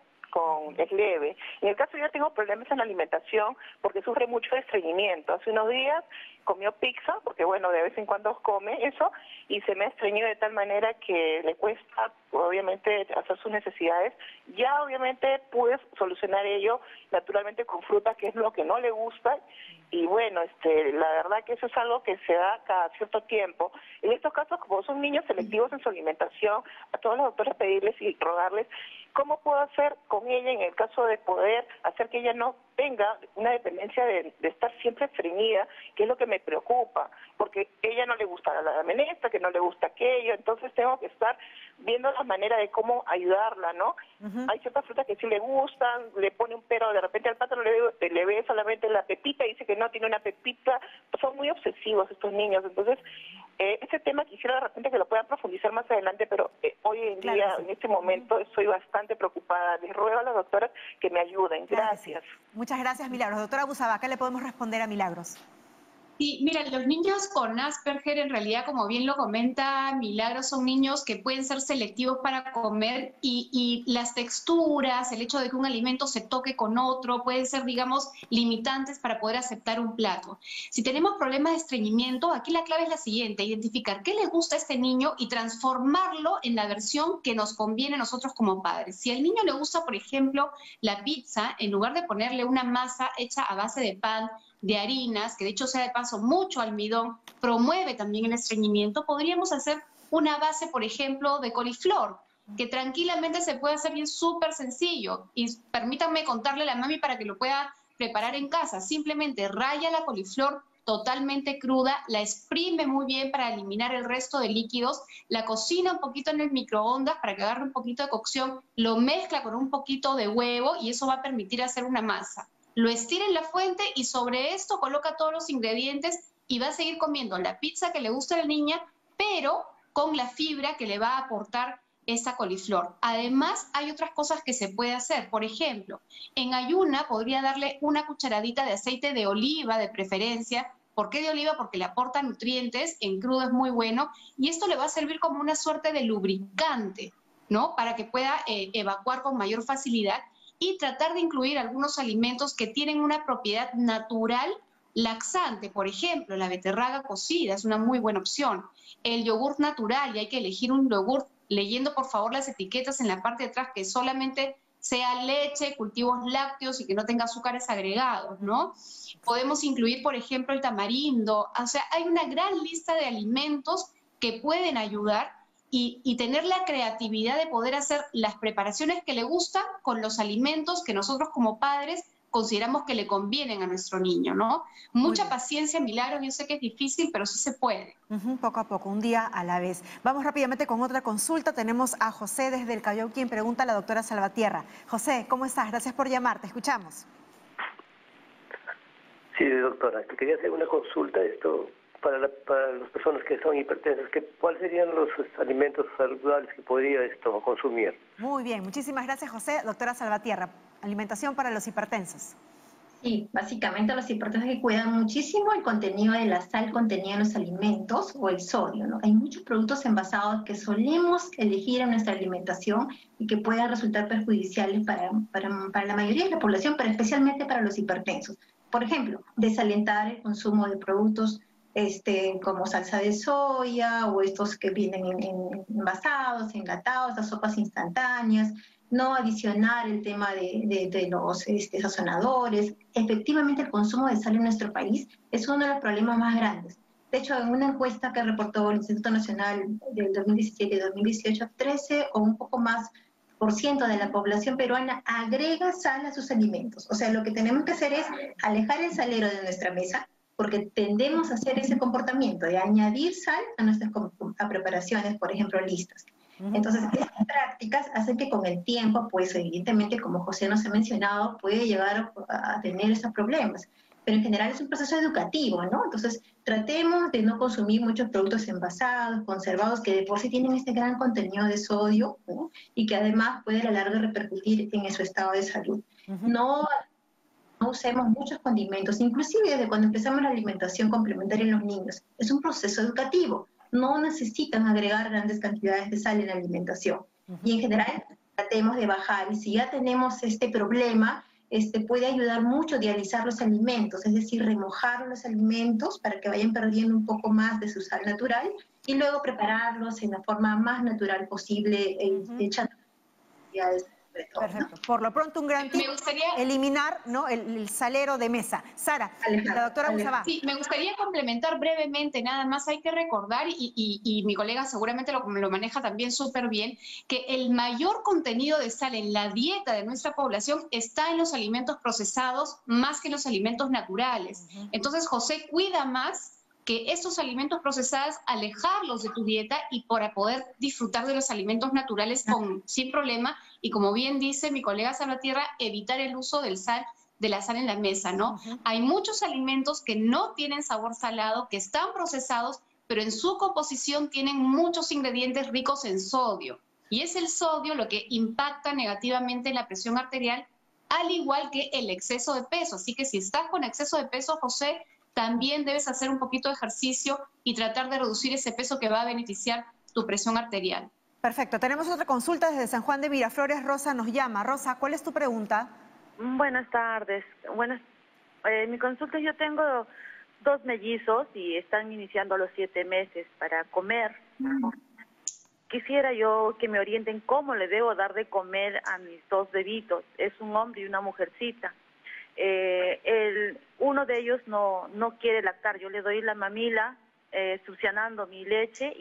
es leve. En el caso yo tengo problemas en la alimentación porque sufre mucho de estreñimiento. Hace unos días comió pizza, porque bueno, de vez en cuando come eso, y se me ha estreñido de tal manera que le cuesta, obviamente, hacer sus necesidades. Ya obviamente pude solucionar ello, naturalmente con fruta, que es lo que no le gusta, y bueno, la verdad que eso es algo que se da cada cierto tiempo. En estos casos, como son niños selectivos en su alimentación, a todos los doctores pedirles y rogarles cómo puedo hacer con ella en el caso de poder hacer que ella no tenga una dependencia de estar siempre estreñida, que es lo que me preocupa, porque ella no le gusta la menestra, que no le gusta aquello, entonces tengo que estar viendo la manera de cómo ayudarla, ¿no? Hay ciertas frutas que sí le gustan, le pone un pero, de repente al plátano le ve solamente la pepita y dice que no tiene una pepita, son muy obsesivos estos niños, entonces ese tema quisiera de repente que lo puedan profundizar más adelante, pero hoy en día, en este momento, estoy bastante preocupada. Les ruego a las doctoras que me ayuden. Gracias. Muchas gracias, Milagros. Doctora Busaba, ¿qué le podemos responder a Milagros? Sí, mira, los niños con Asperger, en realidad, como bien lo comenta Milagros, son niños que pueden ser selectivos para comer y las texturas, el hecho de que un alimento se toque con otro, pueden ser, digamos, limitantes para poder aceptar un plato. Si tenemos problemas de estreñimiento, aquí la clave es la siguiente: identificar qué le gusta a este niño y transformarlo en la versión que nos conviene a nosotros como padres. Si al niño le gusta, por ejemplo, la pizza, en lugar de ponerle una masa hecha a base de pan, de harinas, que de hecho sea de paso mucho almidón, promueve también el estreñimiento, podríamos hacer una base, por ejemplo, de coliflor, que tranquilamente se puede hacer bien súper sencillo. Y permítanme contarle a la mami para que lo pueda preparar en casa. Simplemente raya la coliflor totalmente cruda, la exprime muy bien para eliminar el resto de líquidos, la cocina un poquito en el microondas para que agarre un poquito de cocción, lo mezcla con un poquito de huevo y eso va a permitir hacer una masa. Lo estira en la fuente y sobre esto coloca todos los ingredientes y va a seguir comiendo la pizza que le gusta a la niña, pero con la fibra que le va a aportar esa coliflor. Además, hay otras cosas que se puede hacer. Por ejemplo, en ayuna podría darle una cucharadita de aceite de oliva de preferencia. ¿Por qué de oliva? Porque le aporta nutrientes, en crudo es muy bueno, y esto le va a servir como una suerte de lubricante, ¿no? Para que pueda evacuar con mayor facilidad, y tratar de incluir algunos alimentos que tienen una propiedad natural laxante. Por ejemplo, la beterraga cocida es una muy buena opción. El yogur natural, y hay que elegir un yogur leyendo por favor las etiquetas en la parte de atrás, que solamente sea leche, cultivos lácteos y que no tenga azúcares agregados, ¿no? Podemos incluir, por ejemplo, el tamarindo. O sea, hay una gran lista de alimentos que pueden ayudar y tener la creatividad de poder hacer las preparaciones que le gustan con los alimentos que nosotros como padres consideramos que le convienen a nuestro niño, ¿no? Mucha paciencia, Milagros, yo sé que es difícil, pero sí se puede. Poco a poco, un día a la vez. Vamos rápidamente con otra consulta. Tenemos a José desde el Callao, quien pregunta a la doctora Salvatierra. José, ¿cómo estás? Gracias por llamar, te escuchamos. Sí, doctora, quería hacer una consulta para las personas que son hipertensas. ¿Cuáles serían los alimentos saludables que podría consumir? Muy bien, muchísimas gracias, José. Doctora Salvatierra, alimentación para los hipertensos. Sí, básicamente los hipertensos que cuidan muchísimo el contenido de la sal contenida en los alimentos o el sodio, ¿no? Hay muchos productos envasados que solemos elegir en nuestra alimentación y que pueden resultar perjudiciales para la mayoría de la población, pero especialmente para los hipertensos. Por ejemplo, desalentar el consumo de productos como salsa de soya o estos que vienen envasados, enlatados, las sopas instantáneas, no adicionar el tema de los sazonadores. Efectivamente, el consumo de sal en nuestro país es uno de los problemas más grandes. De hecho, en una encuesta que reportó el Instituto Nacional del 2017 y 2018, 13 o un poco más % de la población peruana agrega sal a sus alimentos. O sea, lo que tenemos que hacer es alejar el salero de nuestra mesa, porque tendemos a hacer ese comportamiento de añadir sal a nuestras preparaciones, por ejemplo, listas. Entonces, estas prácticas hacen que con el tiempo, pues evidentemente, como José nos ha mencionado, puede llegar a tener esos problemas. Pero en general es un proceso educativo, ¿no? Entonces, tratemos de no consumir muchos productos envasados, conservados, que de por sí tienen este gran contenido de sodio, ¿no? Y que además puede a la larga repercutir en su estado de salud. No usemos muchos condimentos, inclusive desde cuando empezamos la alimentación complementaria en los niños. Es un proceso educativo. No necesitan agregar grandes cantidades de sal en la alimentación. Y en general tratemos de bajar. Y si ya tenemos este problema, puede ayudar mucho dializar los alimentos, es decir, remojar los alimentos para que vayan perdiendo un poco más de su sal natural y luego prepararlos en la forma más natural posible, echando cantidades. Perfecto. Por lo pronto, un gran tip, eliminar, ¿no?, el salero de mesa. Sara, la doctora Busabá. Sí, me gustaría complementar brevemente, nada más hay que recordar, y mi colega seguramente lo maneja también súper bien, que el mayor contenido de sal en la dieta de nuestra población está en los alimentos procesados más que en los alimentos naturales. Entonces, José, cuida más que estos alimentos procesados, alejarlos de tu dieta y para poder disfrutar de los alimentos naturales sin problema. Y como bien dice mi colega Salvatierra, evitar el uso de la sal en la mesa, ¿no? Hay muchos alimentos que no tienen sabor salado, que están procesados, pero en su composición tienen muchos ingredientes ricos en sodio. Y es el sodio lo que impacta negativamente en la presión arterial, al igual que el exceso de peso. Así que si estás con exceso de peso, José, también debes hacer un poquito de ejercicio y tratar de reducir ese peso que va a beneficiar tu presión arterial. Perfecto. Tenemos otra consulta desde San Juan de Miraflores. Rosa nos llama. Rosa, ¿cuál es tu pregunta? Buenas tardes. Mi consulta, yo tengo 2 mellizos y están iniciando a los 7 meses para comer. Quisiera yo que me orienten cómo le debo dar de comer a mis 2 bebitos. Es un hombre y una mujercita. Uno de ellos no quiere lactar. Yo le doy la mamila succionando mi leche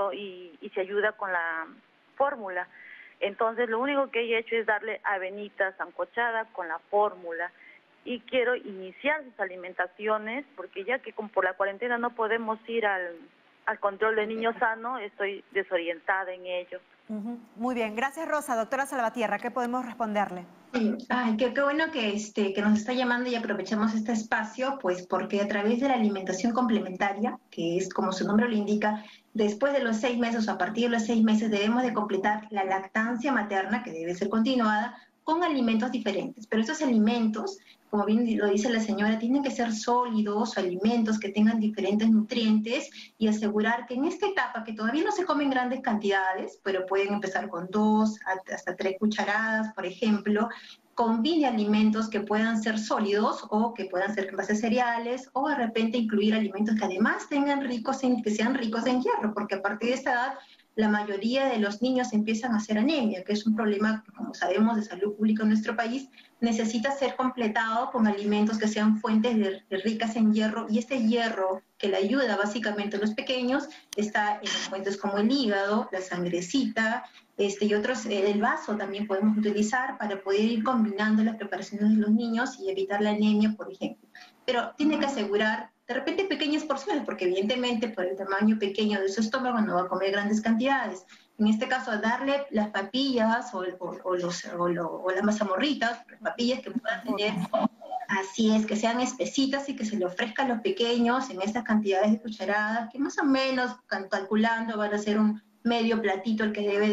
y se ayuda con la fórmula. Entonces lo único que he hecho es darle avenita sancochada con la fórmula y quiero iniciar sus alimentaciones porque ya que por la cuarentena no podemos ir al control de niño sano, estoy desorientada en ello. Muy bien, gracias Rosa. Doctora Salvatierra, ¿qué podemos responderle? Ay, qué bueno que nos está llamando y aprovechamos este espacio, pues porque a través de la alimentación complementaria, que es como su nombre lo indica, después de los 6 meses o a partir de los 6 meses debemos de completar la lactancia materna, que debe ser continuada, con alimentos diferentes. Pero estos alimentos, como bien lo dice la señora, tienen que ser sólidos, alimentos que tengan diferentes nutrientes y asegurar que en esta etapa, que todavía no se comen grandes cantidades, pero pueden empezar con 2 hasta 3 cucharadas, por ejemplo, combine alimentos que puedan ser sólidos o que puedan ser en base a cereales o de repente incluir alimentos que además que sean ricos en hierro, porque a partir de esta edad la mayoría de los niños empiezan a hacer anemia, que es un problema que, como sabemos, de salud pública en nuestro país, necesita ser completado con alimentos que sean fuentes ricas en hierro, y este hierro que le ayuda básicamente a los pequeños está en fuentes como el hígado, la sangrecita, y otros, el vaso también podemos utilizar para poder ir combinando las preparaciones de los niños y evitar la anemia, por ejemplo. Pero tiene que asegurar de repente pequeñas porciones, porque evidentemente por el tamaño pequeño de su estómago no va a comer grandes cantidades. En este caso, darle las papillas o las mazamorritas, las papillas que puedan tener, así es, que sean espesitas y que se le ofrezca a los pequeños en estas cantidades de cucharadas, que más o menos, calculando, van a ser un medio platito el que debe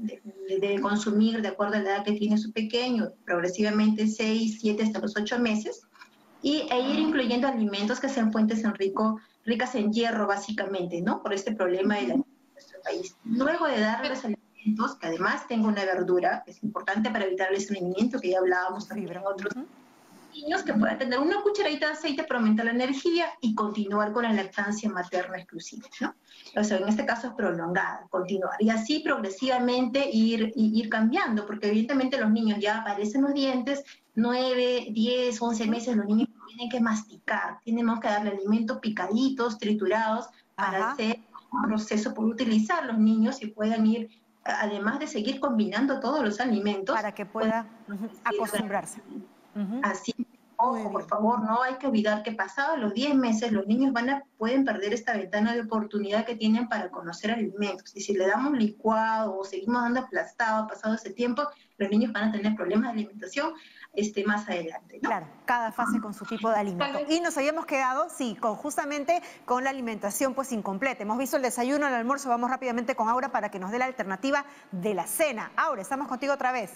de consumir de acuerdo a la edad que tiene su pequeño, progresivamente 6, 7 hasta los 8 meses. E ir incluyendo alimentos que sean fuentes ricas en hierro, básicamente, ¿no? Por este problema de nuestro país. Luego de darle los alimentos, que además tenga una verdura, que es importante para evitar el estreñimiento, que ya hablábamos también en otros niños, que puedan tener una cucharadita de aceite para aumentar la energía y continuar con la lactancia materna exclusiva, ¿no? O sea, en este caso es prolongada, continuar. Y así progresivamente ir cambiando, porque evidentemente los niños ya aparecen los dientes, 9, 10, 11 meses los niños tienen que masticar, tenemos que darle alimentos picaditos, triturados, para hacer un proceso, por utilizar los niños y puedan ir, además de seguir combinando todos los alimentos, para que pueda acostumbrarse. Así, Ojo, por favor, no hay que olvidar que pasados los 10 meses los niños pueden perder esta ventana de oportunidad que tienen para conocer alimentos. Y si le damos licuado o seguimos dando aplastado pasado ese tiempo, los niños van a tener problemas de alimentación más adelante, ¿no? Claro, cada fase con su tipo de alimento. Y nos habíamos quedado, sí, justamente con la alimentación pues incompleta. Hemos visto el desayuno, el almuerzo, vamos rápidamente con Aura para que nos dé la alternativa de la cena. Aura, estamos contigo otra vez.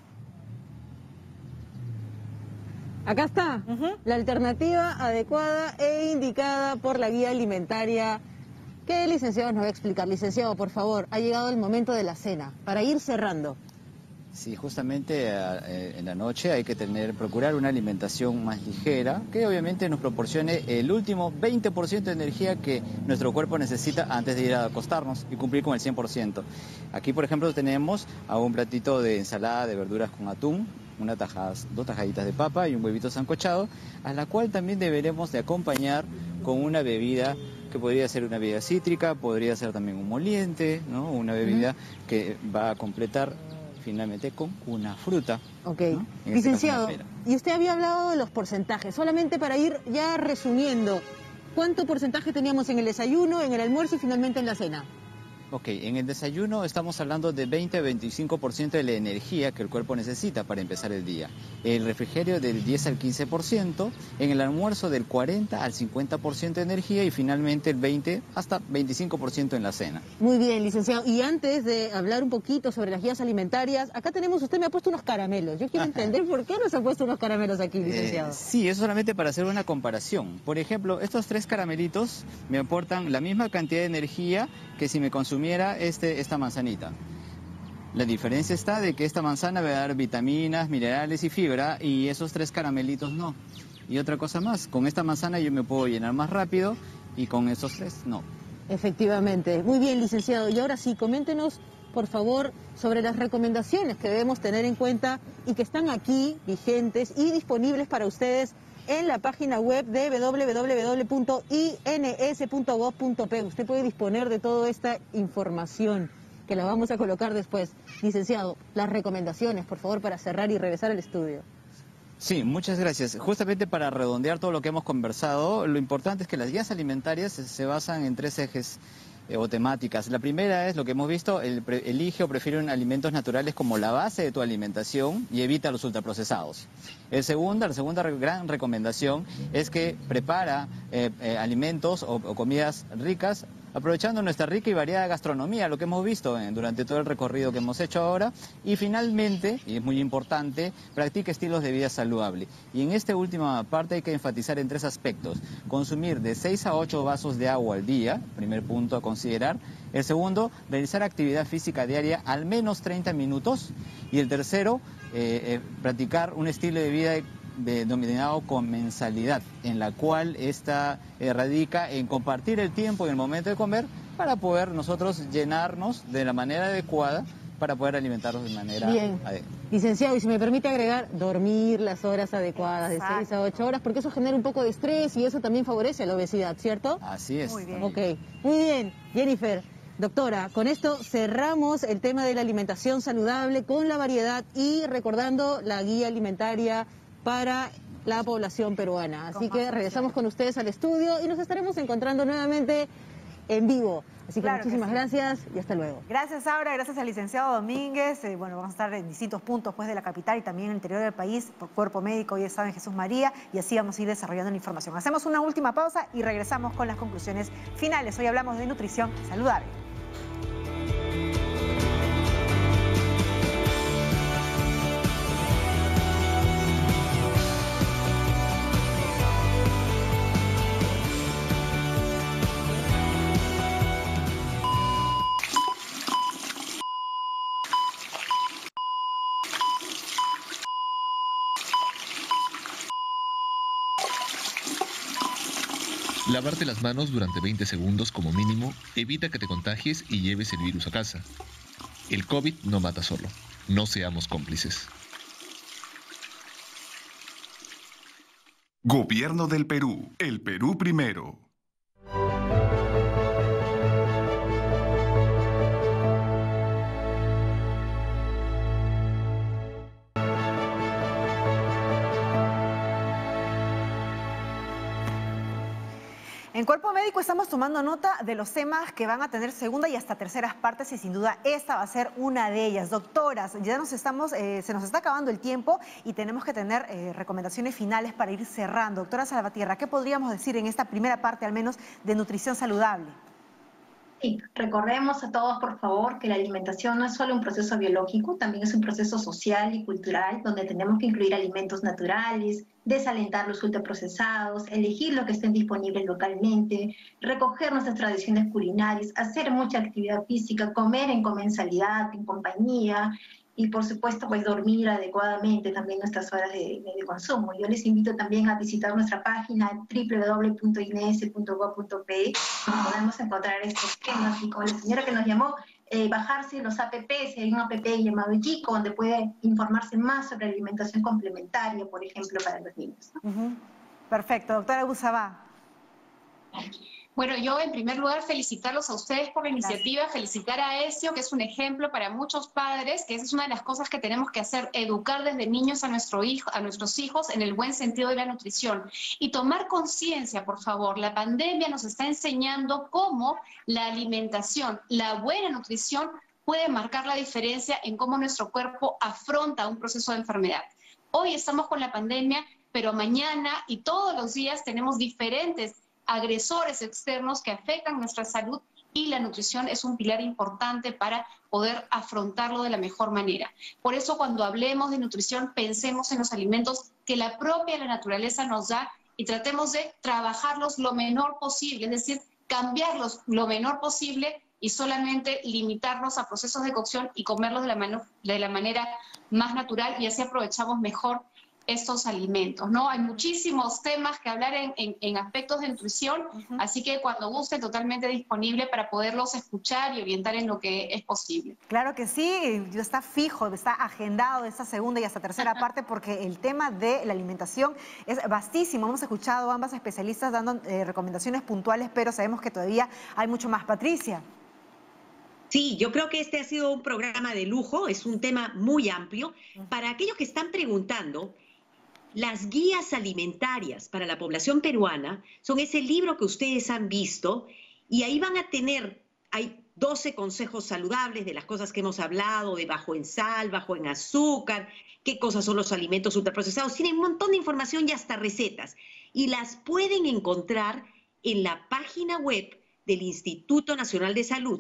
Acá está, la alternativa adecuada e indicada por la guía alimentaria que el licenciado nos va a explicar. Licenciado, por favor, ha llegado el momento de la cena, para ir cerrando. Sí, justamente en la noche hay que procurar una alimentación más ligera, que obviamente nos proporcione el último 20% de energía que nuestro cuerpo necesita antes de ir a acostarnos y cumplir con el 100%. Aquí, por ejemplo, tenemos a un platito de ensalada de verduras con atún, dos tajaditas de papa y un huevito sancochado, a la cual también deberemos de acompañar con una bebida que podría ser una bebida cítrica, podría ser también un moliente, ¿no? Una bebida que va a completar finalmente con una fruta. Ok. ¿No? Licenciado, y usted había hablado de los porcentajes, solamente para ir ya resumiendo, ¿cuánto porcentaje teníamos en el desayuno, en el almuerzo y finalmente en la cena? Ok, en el desayuno estamos hablando de 20 a 25% de la energía que el cuerpo necesita para empezar el día. El refrigerio del 10 al 15%, en el almuerzo del 40 al 50% de energía y finalmente el 20 hasta 25% en la cena. Muy bien, licenciado. Y antes de hablar un poquito sobre las guías alimentarias, acá tenemos, usted me ha puesto unos caramelos. Yo quiero entender por qué nos ha puesto unos caramelos aquí, licenciado. Sí, es solamente para hacer una comparación. Por ejemplo, estos 3 caramelitos me aportan la misma cantidad de energía que si me consumiera esta manzanita. La diferencia está de que esta manzana va a dar vitaminas, minerales y fibra y esos 3 caramelitos no. Y otra cosa más, con esta manzana yo me puedo llenar más rápido y con esos 3 no. Efectivamente. Muy bien, licenciado. Y ahora sí, coméntenos, por favor, sobre las recomendaciones que debemos tener en cuenta y que están aquí vigentes y disponibles para ustedes en la página web de www.ins.gov.p. Usted puede disponer de toda esta información que la vamos a colocar después. Licenciado, las recomendaciones, por favor, para cerrar y regresar al estudio. Sí, muchas gracias. Justamente para redondear todo lo que hemos conversado, lo importante es que las guías alimentarias se basan en 3 ejes o temáticas. La primera es lo que hemos visto, elige o prefiere alimentos naturales como la base de tu alimentación y evita los ultraprocesados. La segunda gran recomendación es que prepara alimentos o comidas ricas aprovechando nuestra rica y variada gastronomía, lo que hemos visto durante todo el recorrido que hemos hecho ahora. Y finalmente, y es muy importante, practica estilos de vida saludable. Y en esta última parte hay que enfatizar en 3 aspectos. Consumir de 6 a 8 vasos de agua al día, primer punto a considerar. El segundo, realizar actividad física diaria al menos 30 minutos. Y el tercero, practicar un estilo de vida denominado comensalidad, en la cual esta radica en compartir el tiempo en el momento de comer para poder nosotros llenarnos de la manera adecuada para poder alimentarnos de manera adecuada. Licenciado, y si me permite agregar, dormir las horas adecuadas, de 6 a 8 horas, porque eso genera un poco de estrés y eso también favorece la obesidad, ¿cierto? Así es. Muy bien. Ok, muy bien. Jennifer, doctora, con esto cerramos el tema de la alimentación saludable con la variedad y recordando la guía alimentaria para la población peruana. Así que regresamos con ustedes al estudio y nos estaremos encontrando nuevamente en vivo. Así que muchísimas gracias y hasta luego. Gracias, Aura, gracias al licenciado Domínguez. Bueno, vamos a estar en distintos puntos pues, de la capital y también en el interior del país, por Cuerpo Médico, ya saben, Jesús María, y así vamos a ir desarrollando la información. Hacemos una última pausa y regresamos con las conclusiones finales. Hoy hablamos de nutrición saludable. Lavarte las manos durante 20 segundos como mínimo evita que te contagies y lleves el virus a casa. El COVID no mata solo. No seamos cómplices. Gobierno del Perú. El Perú primero. En Cuerpo Médico estamos tomando nota de los temas que van a tener segunda y hasta terceras partes y sin duda esta va a ser una de ellas. Doctoras, ya se nos está acabando el tiempo y tenemos que tener recomendaciones finales para ir cerrando. Doctora Salvatierra, ¿qué podríamos decir en esta primera parte al menos de nutrición saludable? Sí, recordemos a todos, por favor, que la alimentación no es solo un proceso biológico, también es un proceso social y cultural, donde tenemos que incluir alimentos naturales, desalentar los ultraprocesados, elegir lo que estén disponibles localmente, recoger nuestras tradiciones culinarias, hacer mucha actividad física, comer en comensalidad, en compañía, y por supuesto pues dormir adecuadamente también nuestras horas de consumo. Yo les invito también a visitar nuestra página www.ins.gov.pe, donde podemos encontrar estos temas y con la señora que nos llamó, bajarse los apps, hay un app llamado Yico, donde puede informarse más sobre alimentación complementaria, por ejemplo, para los niños, ¿no? Perfecto, doctora Busabá. Bueno, yo en primer lugar felicitarlos a ustedes por la iniciativa, felicitar a Ezio, que es un ejemplo para muchos padres, que esa es una de las cosas que tenemos que hacer, educar desde niños a nuestros hijos en el buen sentido de la nutrición. Y tomar conciencia, por favor, la pandemia nos está enseñando cómo la alimentación, la buena nutrición puede marcar la diferencia en cómo nuestro cuerpo afronta un proceso de enfermedad. Hoy estamos con la pandemia, pero mañana y todos los días tenemos diferentes agresores externos que afectan nuestra salud y la nutrición es un pilar importante para poder afrontarlo de la mejor manera. Por eso cuando hablemos de nutrición pensemos en los alimentos que la propia naturaleza nos da y tratemos de trabajarlos lo menor posible, es decir, cambiarlos lo menor posible y solamente limitarnos a procesos de cocción y comerlos de la manera más natural y así aprovechamos mejor estos alimentos, ¿no? Hay muchísimos temas que hablar en aspectos de nutrición, así que cuando guste, totalmente disponible para poderlos escuchar y orientar en lo que es posible. Claro que sí, está fijo, está agendado esta segunda y hasta tercera parte porque el tema de la alimentación es vastísimo. Hemos escuchado a ambas especialistas dando recomendaciones puntuales, pero sabemos que todavía hay mucho más. Patricia. Sí, yo creo que este ha sido un programa de lujo, es un tema muy amplio. Para aquellos que están preguntando, las guías alimentarias para la población peruana son ese libro que ustedes han visto y ahí van a tener, hay 12 consejos saludables de las cosas que hemos hablado, de bajo en sal, bajo en azúcar, qué cosas son los alimentos ultraprocesados. Tienen un montón de información y hasta recetas y las pueden encontrar en la página web del Instituto Nacional de Salud,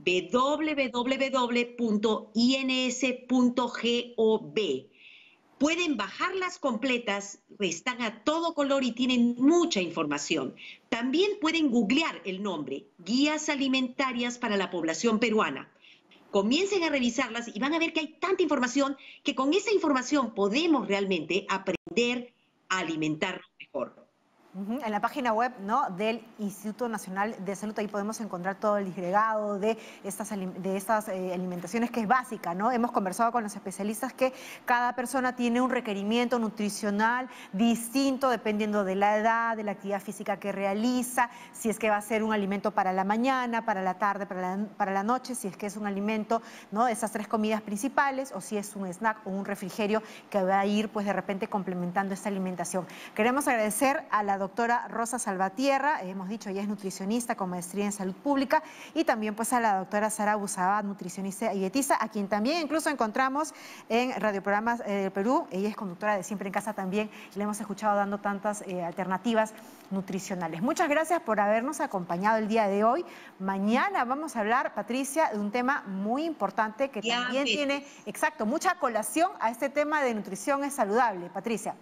www.ins.gov. Pueden bajarlas completas, están a todo color y tienen mucha información. También pueden googlear el nombre, Guías Alimentarias para la Población Peruana. Comiencen a revisarlas y van a ver que hay tanta información que con esa información podemos realmente aprender a alimentarnos mejor. En la página web, ¿no?, del Instituto Nacional de Salud, ahí podemos encontrar todo el disgregado de estas alimentaciones que es básica, ¿no? Hemos conversado con los especialistas que cada persona tiene un requerimiento nutricional distinto dependiendo de la edad, de la actividad física que realiza, si es que va a ser un alimento para la mañana, para la tarde, para la noche, si es que es un alimento, ¿no?, de esas 3 comidas principales o si es un snack o un refrigerio que va a ir pues de repente complementando esta alimentación. Queremos agradecer a la doctora Rosa Salvatierra, hemos dicho, ella es nutricionista con maestría en salud pública, y también pues a la doctora Sara Busabá, nutricionista y dietista, a quien también incluso encontramos en radioprogramas del Perú. Ella es conductora de Siempre en Casa también, y le hemos escuchado dando tantas alternativas nutricionales. Muchas gracias por habernos acompañado el día de hoy. Mañana vamos a hablar, Patricia, de un tema muy importante que también tiene, mucha colación a este tema de nutrición es saludable. Patricia.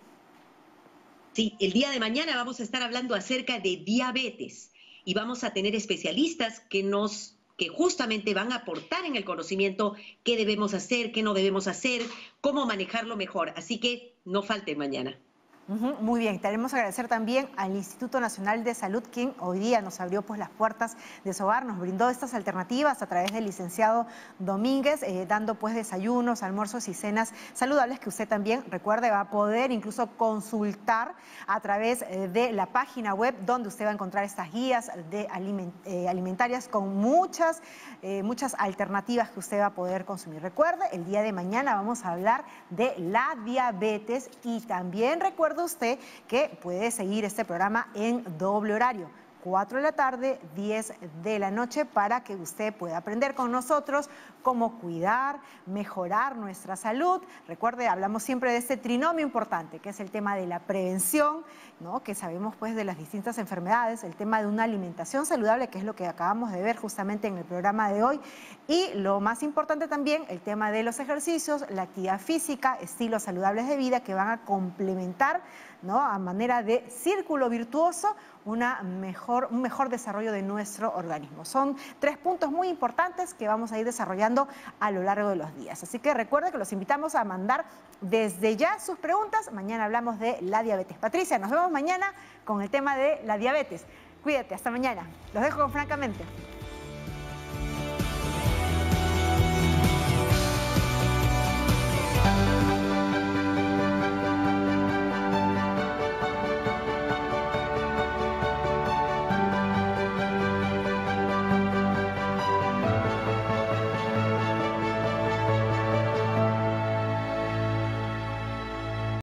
Sí, el día de mañana vamos a estar hablando acerca de diabetes y vamos a tener especialistas que justamente van a aportar en el conocimiento qué debemos hacer, qué no debemos hacer, cómo manejarlo mejor. Así que no falte mañana. Muy bien, queremos agradecer también al Instituto Nacional de Salud, quien hoy día nos abrió pues las puertas de su hogar, nos brindó estas alternativas a través del licenciado Domínguez, dando pues desayunos, almuerzos y cenas saludables que usted también, recuerde, va a poder incluso consultar a través de la página web, donde usted va a encontrar estas guías alimentarias con muchas alternativas que usted va a poder consumir. Recuerde, el día de mañana vamos a hablar de la diabetes y también recuerde usted que puede seguir este programa en doble horario. 4 de la tarde, 10 de la noche, para que usted pueda aprender con nosotros cómo cuidar, mejorar nuestra salud. Recuerde, hablamos siempre de este trinomio importante, que es el tema de la prevención, ¿no? Que sabemos pues de las distintas enfermedades, el tema de una alimentación saludable, que es lo que acabamos de ver justamente en el programa de hoy, y lo más importante también, el tema de los ejercicios, la actividad física, estilos saludables de vida que van a complementar, ¿no?, a manera de círculo virtuoso un mejor desarrollo de nuestro organismo. Son 3 puntos muy importantes que vamos a ir desarrollando a lo largo de los días. Así que recuerden que los invitamos a mandar desde ya sus preguntas. Mañana hablamos de la diabetes. Patricia, nos vemos mañana con el tema de la diabetes. Cuídate, hasta mañana. Los dejo con Francamente.